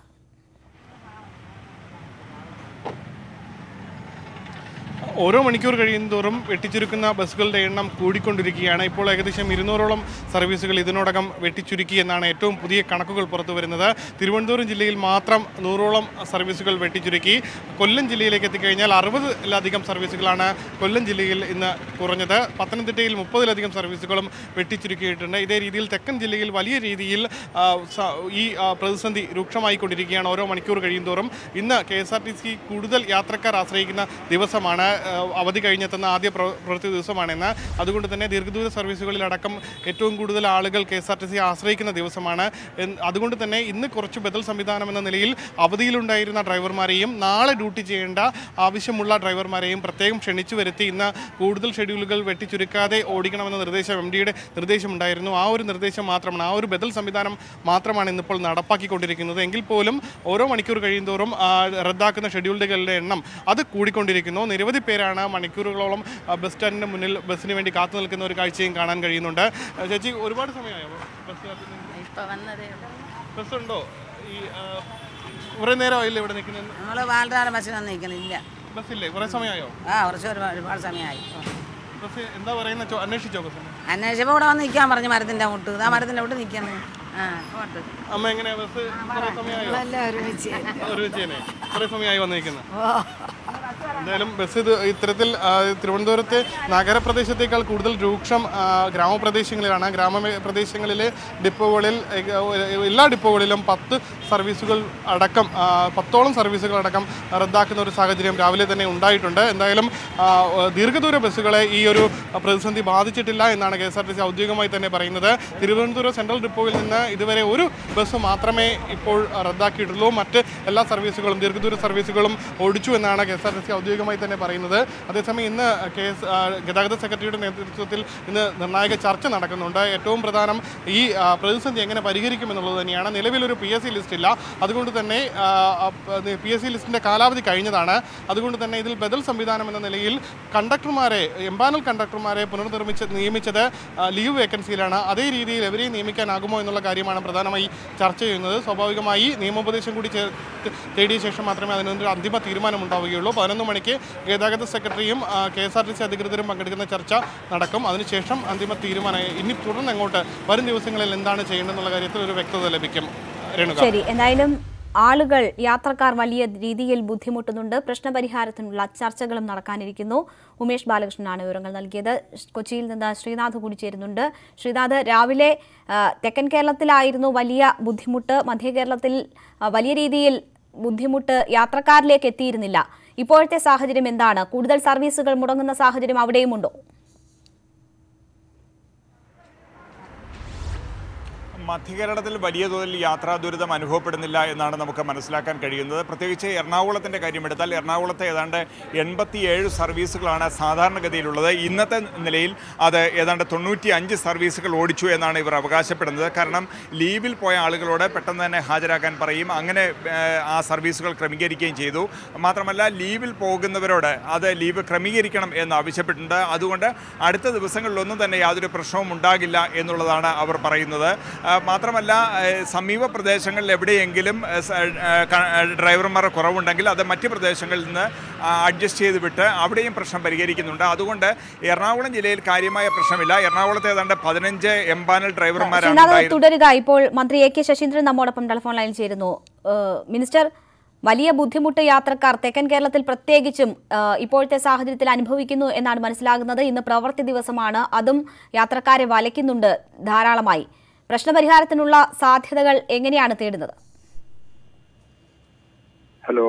ഓരോ മണിക്കൂർ കഴിയുന്തോറും വെട്ടിച്ചുരുക്കുന്ന ബസ്സുകളുടെ എണ്ണം കൂടിക്കൊണ്ടിരിക്കുകയാണ്. ഇപ്പോൾ ഏകദേശം ഇരുന്നൂറോളം സർവീസുകൾ ഇതിനോടകം വെട്ടിച്ചുരുക്കി എന്നാണ് ഏറ്റവും പുതിയ കണക്കുകൾ പുറത്തു വരുന്നത്. തിരുവനന്തപുരം ജില്ലയിൽ മാത്രം നൂറോളം സർവീസുകൾ വെട്ടിച്ചുരുക്കി. കൊല്ലം ജില്ലയിലേക്ക് എത്തിക്കഴിഞ്ഞാൽ അറുപതിലധികം സർവീസുകളാണ് കൊല്ലം ജില്ലയിൽ ഇന്ന് കുറഞ്ഞത്. പത്തനംതിട്ടയിൽ മുപ്പതിലധികം സർവീസുകളും വെട്ടിച്ചുരുക്കിയിട്ടുണ്ട്. ഇതേ രീതിയിൽ തെക്കൻ ജില്ലയിൽ വലിയ രീതിയിൽ ഈ പ്രതിസന്ധി രൂക്ഷമായിക്കൊണ്ടിരിക്കുകയാണ് ഓരോ മണിക്കൂർ കഴിയുന്തോറും. ഇന്ന് K S R T C കൂടുതൽ യാത്രക്കാർ ആശ്രയിക്കുന്ന ദിവസമാണ്. അവധി കഴിഞ്ഞെത്തുന്ന ആദ്യ പ്രവൃത്തി ദിവസമാണെന്ന്. അതുകൊണ്ട് തന്നെ ദീർഘദൂര സർവീസുകളിലടക്കം ഏറ്റവും കൂടുതൽ ആളുകൾ K S R T C ആശ്രയിക്കുന്ന ദിവസമാണ്. അതുകൊണ്ട് തന്നെ ഇന്ന് കുറച്ച് ബദൽ സംവിധാനം എന്ന നിലയിൽ അവധിയിലുണ്ടായിരുന്ന ഡ്രൈവർമാരെയും നാളെ ഡ്യൂട്ടി ചെയ്യേണ്ട ആവശ്യമുള്ള ഡ്രൈവർമാരെയും പ്രത്യേകം ക്ഷണിച്ചു വരുത്തി ഇന്ന് കൂടുതൽ ഷെഡ്യൂളുകൾ വെട്ടിച്ചുരുക്കാതെ ഓടിക്കണമെന്ന നിർദ്ദേശം എം ഡിയുടെ നിർദ്ദേശമുണ്ടായിരുന്നു. ആ ഒരു നിർദ്ദേശം മാത്രമാണ്, ആ ഒരു ബദൽ സംവിധാനം മാത്രമാണ് ഇന്നിപ്പോൾ നടപ്പാക്കിക്കൊണ്ടിരിക്കുന്നത്. എങ്കിൽ പോലും ഓരോ മണിക്കൂർ കഴിയുന്തോറും റദ്ദാക്കുന്ന ഷെഡ്യൂളുകളുടെ എണ്ണം അത് കൂടിക്കൊണ്ടിരിക്കുന്നു. നിരവധി പേരാണ് മണിക്കൂറുകളോളം ബസ് സ്റ്റാൻഡിന് മുന്നിൽ ബസ്സിന് വേണ്ടി കാത്തു നിൽക്കുന്ന ഒരു കാഴ്ചയും കാണാൻ കഴിയുന്നുണ്ട്. ചേച്ചി, ഒരുപാട് സമയമായോ ബസ് ഉണ്ടോ? ഈ കുറെ നേരമായില്ലേ ഇവിടെ നിൽക്കുന്നത്? ബസ്സില്ലേ? കുറെ സമയമായോ? ഒരുപാട് സമയമായി. ബസ് എന്താ പറയുന്നത്? അന്വേഷിച്ചോ? ബസ് അന്വേഷിച്ചപ്പോൾ ഇവിടെ വന്ന് നിൽക്കാൻ പറഞ്ഞു. മരത്തിന്റെ അങ്ങോട്ട് ആ മരത്തിന്റെ അവിടെ നിൽക്കുന്നത്. അമ്മ എങ്ങനെയാ ബസ് കുറെ സമയമായോ? ഒരുമിച്ച് തന്നെ കുറെ സമയമായി വന്നിരിക്കുന്നത്. എന്തായാലും ബസ് ഇത് ഇത്തരത്തിൽ തിരുവനന്തപുരത്തെ നഗരപ്രദേശത്തേക്കാൾ കൂടുതൽ രൂക്ഷം ഗ്രാമപ്രദേശങ്ങളിലാണ്. ഗ്രാമപ്രദേശങ്ങളിലെ ഡിപ്പോകളിൽ എല്ലാ ഡിപ്പോകളിലും പത്ത് സർവീസുകൾ അടക്കം പത്തോളം സർവീസുകൾ അടക്കം റദ്ദാക്കുന്ന ഒരു സാഹചര്യം രാവിലെ തന്നെ ഉണ്ടായിട്ടുണ്ട്. എന്തായാലും ദീർഘദൂര ബസ്സുകളെ ഈ ഒരു പ്രതിസന്ധി ബാധിച്ചിട്ടില്ല എന്നാണ് K S R T C ഔദ്യോഗികമായി തന്നെ പറയുന്നത്. തിരുവനന്തപുരം സെൻട്രൽ ഡിപ്പോയിൽ നിന്ന് ഇതുവരെ ഒരു ബസ് മാത്രമേ ഇപ്പോൾ റദ്ദാക്കിയിട്ടുള്ളൂ. മറ്റ് എല്ലാ സർവീസുകളും ദീർഘദൂര സർവീസുകളും ഓടിച്ചു എന്നാണ് K S R T C ഔദ്യോഗികമായി തന്നെ പറയുന്നത്. അതേസമയം ഇന്ന് കെ എസ് ഗതാഗത സെക്രട്ടറിയുടെ നേതൃത്വത്തിൽ ഇന്ന് നിർണായക ചർച്ച നടക്കുന്നുണ്ട്. ഏറ്റവും പ്രധാനം ഈ പ്രതിസന്ധി എങ്ങനെ പരിഹരിക്കുമെന്നുള്ളത് തന്നെയാണ്. നിലവിലൊരു പി എസ് സി ലിസ്റ്റ് ഇല്ല. അതുകൊണ്ട് തന്നെ പി എസ് സി ലിസ്റ്റിൻ്റെ കാലാവധി കഴിഞ്ഞതാണ്. അതുകൊണ്ട് തന്നെ ഇതിൽ ബദൽ സംവിധാനം എന്ന നിലയിൽ കണ്ടക്ടർമാരെ എംപാനൽ കണ്ടക്ടർമാരെ പുനർനിർമ്മിച്ച് നിയമിച്ചത് ലീവ് വേക്കൻസിയിലാണ്. അതേ രീതിയിൽ എവരെയും നിയമിക്കാനാകുമോ എന്നുള്ള കാര്യമാണ് പ്രധാനമായി ചർച്ച ചെയ്യുന്നത്. സ്വാഭാവികമായി നിയമോപദേശം കൂടി തേടിയ ശേഷം മാത്രമേ അതിനൊരു അന്തിമ തീരുമാനം ഉണ്ടാവുകയുള്ളൂ. പതിനൊന്ന് മണിക്ക് മണിക്ക് ഗതാഗത സെക്രട്ടറിയും K S R T C അധികൃതരും പങ്കെടുക്കുന്ന ചർച്ച നടക്കും. അതിനുശേഷം അന്തിമ തീരുമാനം ഇനി തുടർന്ന് അങ്ങോട്ട് വരും ദിവസങ്ങളിൽ എന്താണ് ചെയ്യേണ്ടതെന്നുള്ള കാര്യത്തിൽ ഒരു വ്യക്തത ലഭിക്കും. ശരി, എന്തായാലും ആളുകൾ യാത്രക്കാർ വലിയ രീതിയിൽ ബുദ്ധിമുട്ടുന്നുണ്ട്. പ്രശ്നപരിഹാരത്തിനുള്ള ചർച്ചകളും നടക്കാനിരിക്കുന്നു. ഉമേഷ് ബാലകൃഷ്ണനാണ് വിവരങ്ങൾ നൽകിയത്. കൊച്ചിയിൽ നിന്ന് ശ്രീനാഥ് കൂടി ചേരുന്നുണ്ട്. ശ്രീനാഥ്, രാവിലെ തെക്കൻ കേരളത്തിലായിരുന്നു വലിയ ബുദ്ധിമുട്ട്, മധ്യ കേരളത്തിൽ വലിയ രീതിയിൽ ബുദ്ധിമുട്ട് യാത്രക്കാരിലേക്ക് എത്തിയിരുന്നില്ല. ഇപ്പോഴത്തെ സാഹചര്യം എന്താണ്? കൂടുതൽ സർവീസുകൾ മുടങ്ങുന്ന സാഹചര്യം അവിടെയുമുണ്ടോ? മധ്യകേരളത്തിൽ വലിയ തോതിൽ യാത്രാ ദുരിതം അനുഭവപ്പെടുന്നില്ല എന്നാണ് നമുക്ക് മനസ്സിലാക്കാൻ കഴിയുന്നത്. പ്രത്യേകിച്ച് എറണാകുളത്തിൻ്റെ കാര്യമെടുത്താൽ എറണാകുളത്തെ ഏതാണ്ട് എൺപത്തിയേഴ് സർവീസുകളാണ് സാധാരണഗതിയിലുള്ളത്. ഇന്നത്തെ നിലയിൽ അത് ഏതാണ്ട് തൊണ്ണൂറ്റി അഞ്ച് സർവീസുകൾ ഓടിച്ചു എന്നാണ് ഇവർ അവകാശപ്പെടുന്നത്. കാരണം ലീവിൽ പോയ ആളുകളോട് പെട്ടെന്ന് തന്നെ ഹാജരാക്കാൻ പറയും, അങ്ങനെ ആ സർവീസുകൾ ക്രമീകരിക്കുകയും ചെയ്തു. മാത്രമല്ല ലീവിൽ പോകുന്നവരോട് അത് ലീവ് ക്രമീകരിക്കണം എന്ന് ആവശ്യപ്പെട്ടിട്ടുണ്ട്. അതുകൊണ്ട് അടുത്ത ദിവസങ്ങളിലൊന്നും തന്നെ യാതൊരു പ്രശ്നവും ഉണ്ടാകില്ല എന്നുള്ളതാണ് അവർ പറയുന്നത്. മാത്രമല്ല സമീപ പ്രദേശങ്ങളിൽ എവിടെയെങ്കിലും ഡ്രൈവർമാർ കുറവുണ്ടെങ്കിൽ അത് മറ്റ് പ്രദേശങ്ങളിൽ നിന്ന് അഡ്ജസ്റ്റ് ചെയ്ത് വിട്ട് അവിടെയും പ്രശ്നം പരിഹരിക്കുന്നുണ്ട്. അതുകൊണ്ട് എറണാകുളം ജില്ലയിൽ കാര്യമായ പ്രശ്നമില്ല. എറണാകുളത്ത് ഏതാണ്ട് പതിനഞ്ച് എംപാനൽ ഡ്രൈവർമാരാണ് തുടരുക. ഇപ്പോൾ മന്ത്രി എ കെ ശശീന്ദ്രൻ നമ്മോടൊപ്പം ടെലിഫോൺ ലൈനിൽ ചേരുന്നു. മിനിസ്റ്റർ, വലിയ ബുദ്ധിമുട്ട് യാത്രക്കാർ തെക്കൻ കേരളത്തിൽ പ്രത്യേകിച്ചും ഇപ്പോഴത്തെ സാഹചര്യത്തിൽ അനുഭവിക്കുന്നു എന്നാണ് മനസ്സിലാകുന്നത്. ഇന്ന് പ്രവൃത്തി ദിവസമാണ്, അതും യാത്രക്കാരെ വലയ്ക്കുന്നുണ്ട് ധാരാളമായി. പ്രശ്നപരിഹാരത്തിനുള്ള സാധ്യതകൾ എങ്ങനെയാണ് തേടുന്നത്? ഹലോ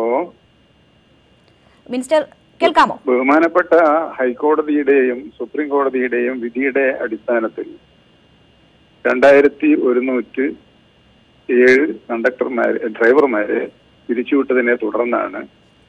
മിനിസ്റ്റർ, കേൾക്കാമോ? ബഹുമാനപ്പെട്ട ഹൈക്കോടതിയുടെയും സുപ്രീം കോടതിയുടെയും വിധിയുടെ അടിസ്ഥാനത്തിൽ രണ്ടായിരത്തി ഒരുന്നൂറ്റി ഏഴ് കണ്ടക്ടർമാരെ ഡ്രൈവർമാരെ പിരിച്ചുവിട്ടതിനെ തുടർന്നാണ്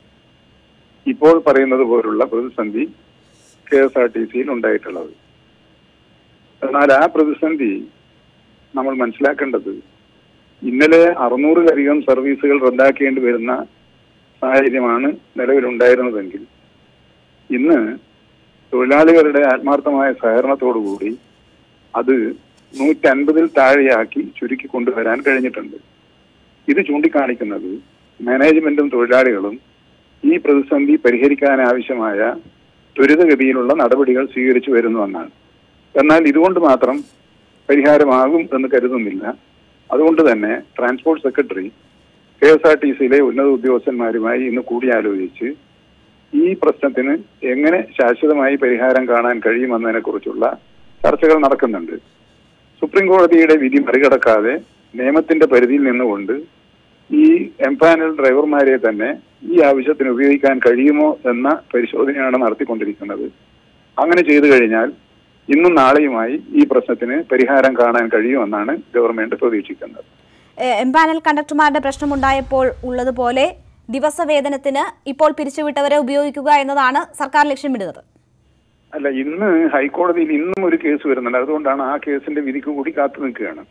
ഇപ്പോൾ പറയുന്നത് പോലുള്ള പ്രതിസന്ധി കെ എസ് ആർ ടി സിയിൽ ഉണ്ടായിട്ടുള്ളത്. എന്നാൽ ആ പ്രതിസന്ധി നമ്മൾ മനസ്സിലാക്കേണ്ടത് ഇന്നലെ അറുന്നൂറിലധികം സർവീസുകൾ റദ്ദാക്കേണ്ടി വരുന്ന സാഹചര്യമാണ് നിലവിലുണ്ടായിരുന്നതെങ്കിൽ ഇന്ന് തൊഴിലാളികളുടെ ആത്മാർത്ഥമായ സഹകരണത്തോടുകൂടി അത് നൂറ്റൻപതിൽ താഴെയാക്കി ചുരുക്കി കൊണ്ടുവരാൻ കഴിഞ്ഞിട്ടുണ്ട്. ഇത് ചൂണ്ടിക്കാണിക്കുന്നത് മാനേജ്മെന്റും തൊഴിലാളികളും ഈ പ്രതിസന്ധി പരിഹരിക്കാൻ ആവശ്യമായ ത്വരിതഗതിയിലുള്ള നടപടികൾ സ്വീകരിച്ചു വരുന്നുവെന്നാണ്. എന്നാൽ ഇതുകൊണ്ട് മാത്രം പരിഹാരമാകും എന്ന് കരുതുന്നില്ല. അതുകൊണ്ട് തന്നെ transport secretary K S R T സിയിലെ ഉന്നത ഉദ്യോഗസ്ഥന്മാരുമായി ഇന്ന് കൂടിയാലോചിച്ച് ഈ പ്രശ്നത്തിന് എങ്ങനെ ശാശ്വതമായി പരിഹാരം കാണാൻ കഴിയുമെന്നതിനെ കുറിച്ചുള്ള ചർച്ചകൾ നടക്കുന്നുണ്ട്. സുപ്രീം കോടതിയുടെ വിധി മറികടക്കാതെ നിയമത്തിന്റെ പരിധിയിൽ നിന്നുകൊണ്ട് ഈ എംപാനൽ ഡ്രൈവർമാരെ തന്നെ ഈ ആവശ്യത്തിന് ഉപയോഗിക്കാൻ കഴിയുമോ എന്ന പരിശോധനയാണ് നടത്തിക്കൊണ്ടിരിക്കുന്നത്. അങ്ങനെ ചെയ്തു കഴിഞ്ഞാൽ ഇന്നും നാളെയുമായി ഈ പ്രശ്നത്തിന് പരിഹാരം കാണാൻ കഴിയുമെന്നാണ് ഗവൺമെന്റ് പ്രതീക്ഷിക്കുന്നത്. എംപാനൽ കണ്ടക്ടർമാരുടെ പ്രശ്നമുണ്ടായപ്പോൾ ഉള്ളതുപോലെ ദിവസവേതനത്തിന് ഇപ്പോൾ പിരിച്ചുവിട്ടവരെ ഉപയോഗിക്കുക എന്നതാണ് സർക്കാർ ലക്ഷ്യമിടുന്നത്. അല്ല, ഇന്ന് ഹൈക്കോടതിയിൽ ഇന്നും ഒരു കേസ് വരുന്നുണ്ട്. അതുകൊണ്ടാണ് ആ കേസിന്റെ വിധിക്ക് കൂടി കാത്തു നിൽക്കുകയാണ്.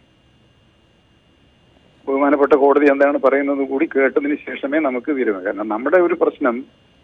ബഹുമാനപ്പെട്ട കോടതി എന്താണ് പറയുന്നത് കൂടി കേട്ടതിന് ശേഷമേ നമുക്ക് തീരുമാനം. കാരണം നമ്മുടെ ഒരു പ്രശ്നം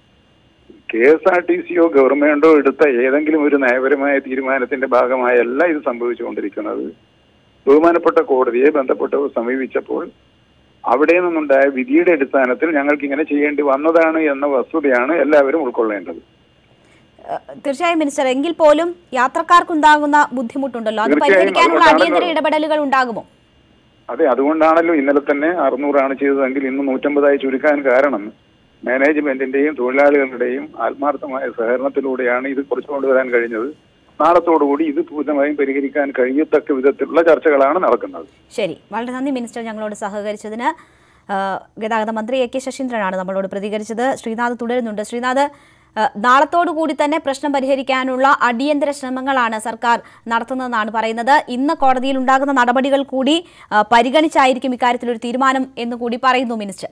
കെ എസ് ആർ ടി സിയോ ഗവൺമെന്റോ എടുത്ത ഏതെങ്കിലും ഒരു നയപരമായ തീരുമാനത്തിന്റെ ഭാഗമായല്ല ഇത് സംഭവിച്ചുകൊണ്ടിരിക്കുന്നത്. ബഹുമാനപ്പെട്ട കോടതിയെ ബന്ധപ്പെട്ടവർ സമീപിച്ചപ്പോൾ അവിടെ നിന്നുണ്ടായ വിധിയുടെ അടിസ്ഥാനത്തിൽ ഞങ്ങൾക്ക് ഇങ്ങനെ ചെയ്യേണ്ടി വന്നതാണ് എന്ന വസ്തുതയാണ് എല്ലാവരും ഉൾക്കൊള്ളേണ്ടത്. തീർച്ചയായും മിനിസ്റ്റർ, എങ്കിൽ പോലും യാത്രക്കാർക്കുണ്ടാകുന്ന ബുദ്ധിമുട്ടുണ്ടല്ലോ, അത് പരിഹരിക്കാനുള്ള അടിയന്തര ഇടപെടലുകൾ ഉണ്ടാകുമോ? അതെ, അതുകൊണ്ടാണല്ലോ ഇന്നലെ തന്നെ അറുന്നൂറാണ് ചെയ്തതെങ്കിൽ ഇന്ന് നൂറ്റമ്പതായി ചുരുക്കാൻ കാരണം മാനേജ്മെന്റിന്റെയും തൊഴിലാളികളുടെയും ആത്മാർത്ഥമായ സഹകരണത്തിലൂടെയാണ് ഇത് കുറച്ചു കൊണ്ടുവരാൻ കഴിഞ്ഞത്. നാളത്തോടുകൂടി ഇത് പൂർണ്ണമായും പരിഹരിക്കാൻ കഴിയത്തക്ക വിധത്തിലുള്ള ചർച്ചകളാണ് നടക്കുന്നത്. ശരി, വളരെ നന്ദി മിനിസ്റ്റർ ഞങ്ങളോട് സഹകരിച്ചതിന്. ഗതാഗത മന്ത്രി എ കെ ശശീന്ദ്രനാണ് നമ്മളോട് പ്രതികരിച്ചത്. ശ്രീനാഥ് തുടരുന്നുണ്ട്. ശ്രീനാഥ്, നാളത്തോടുകൂടി തന്നെ പ്രശ്നം പരിഹരിക്കാനുള്ള അടിയന്തര ശ്രമങ്ങളാണ് സർക്കാർ നടത്തുന്നതെന്നാണ് പറയുന്നത്. ഇന്ന് കോടതിയിൽ ഉണ്ടാകുന്ന നടപടികൾ കൂടി പരിഗണിച്ചായിരിക്കും ഇക്കാര്യത്തിലൊരു തീരുമാനം എന്ന് കൂടി പറയുന്നു മിനിസ്റ്റർ.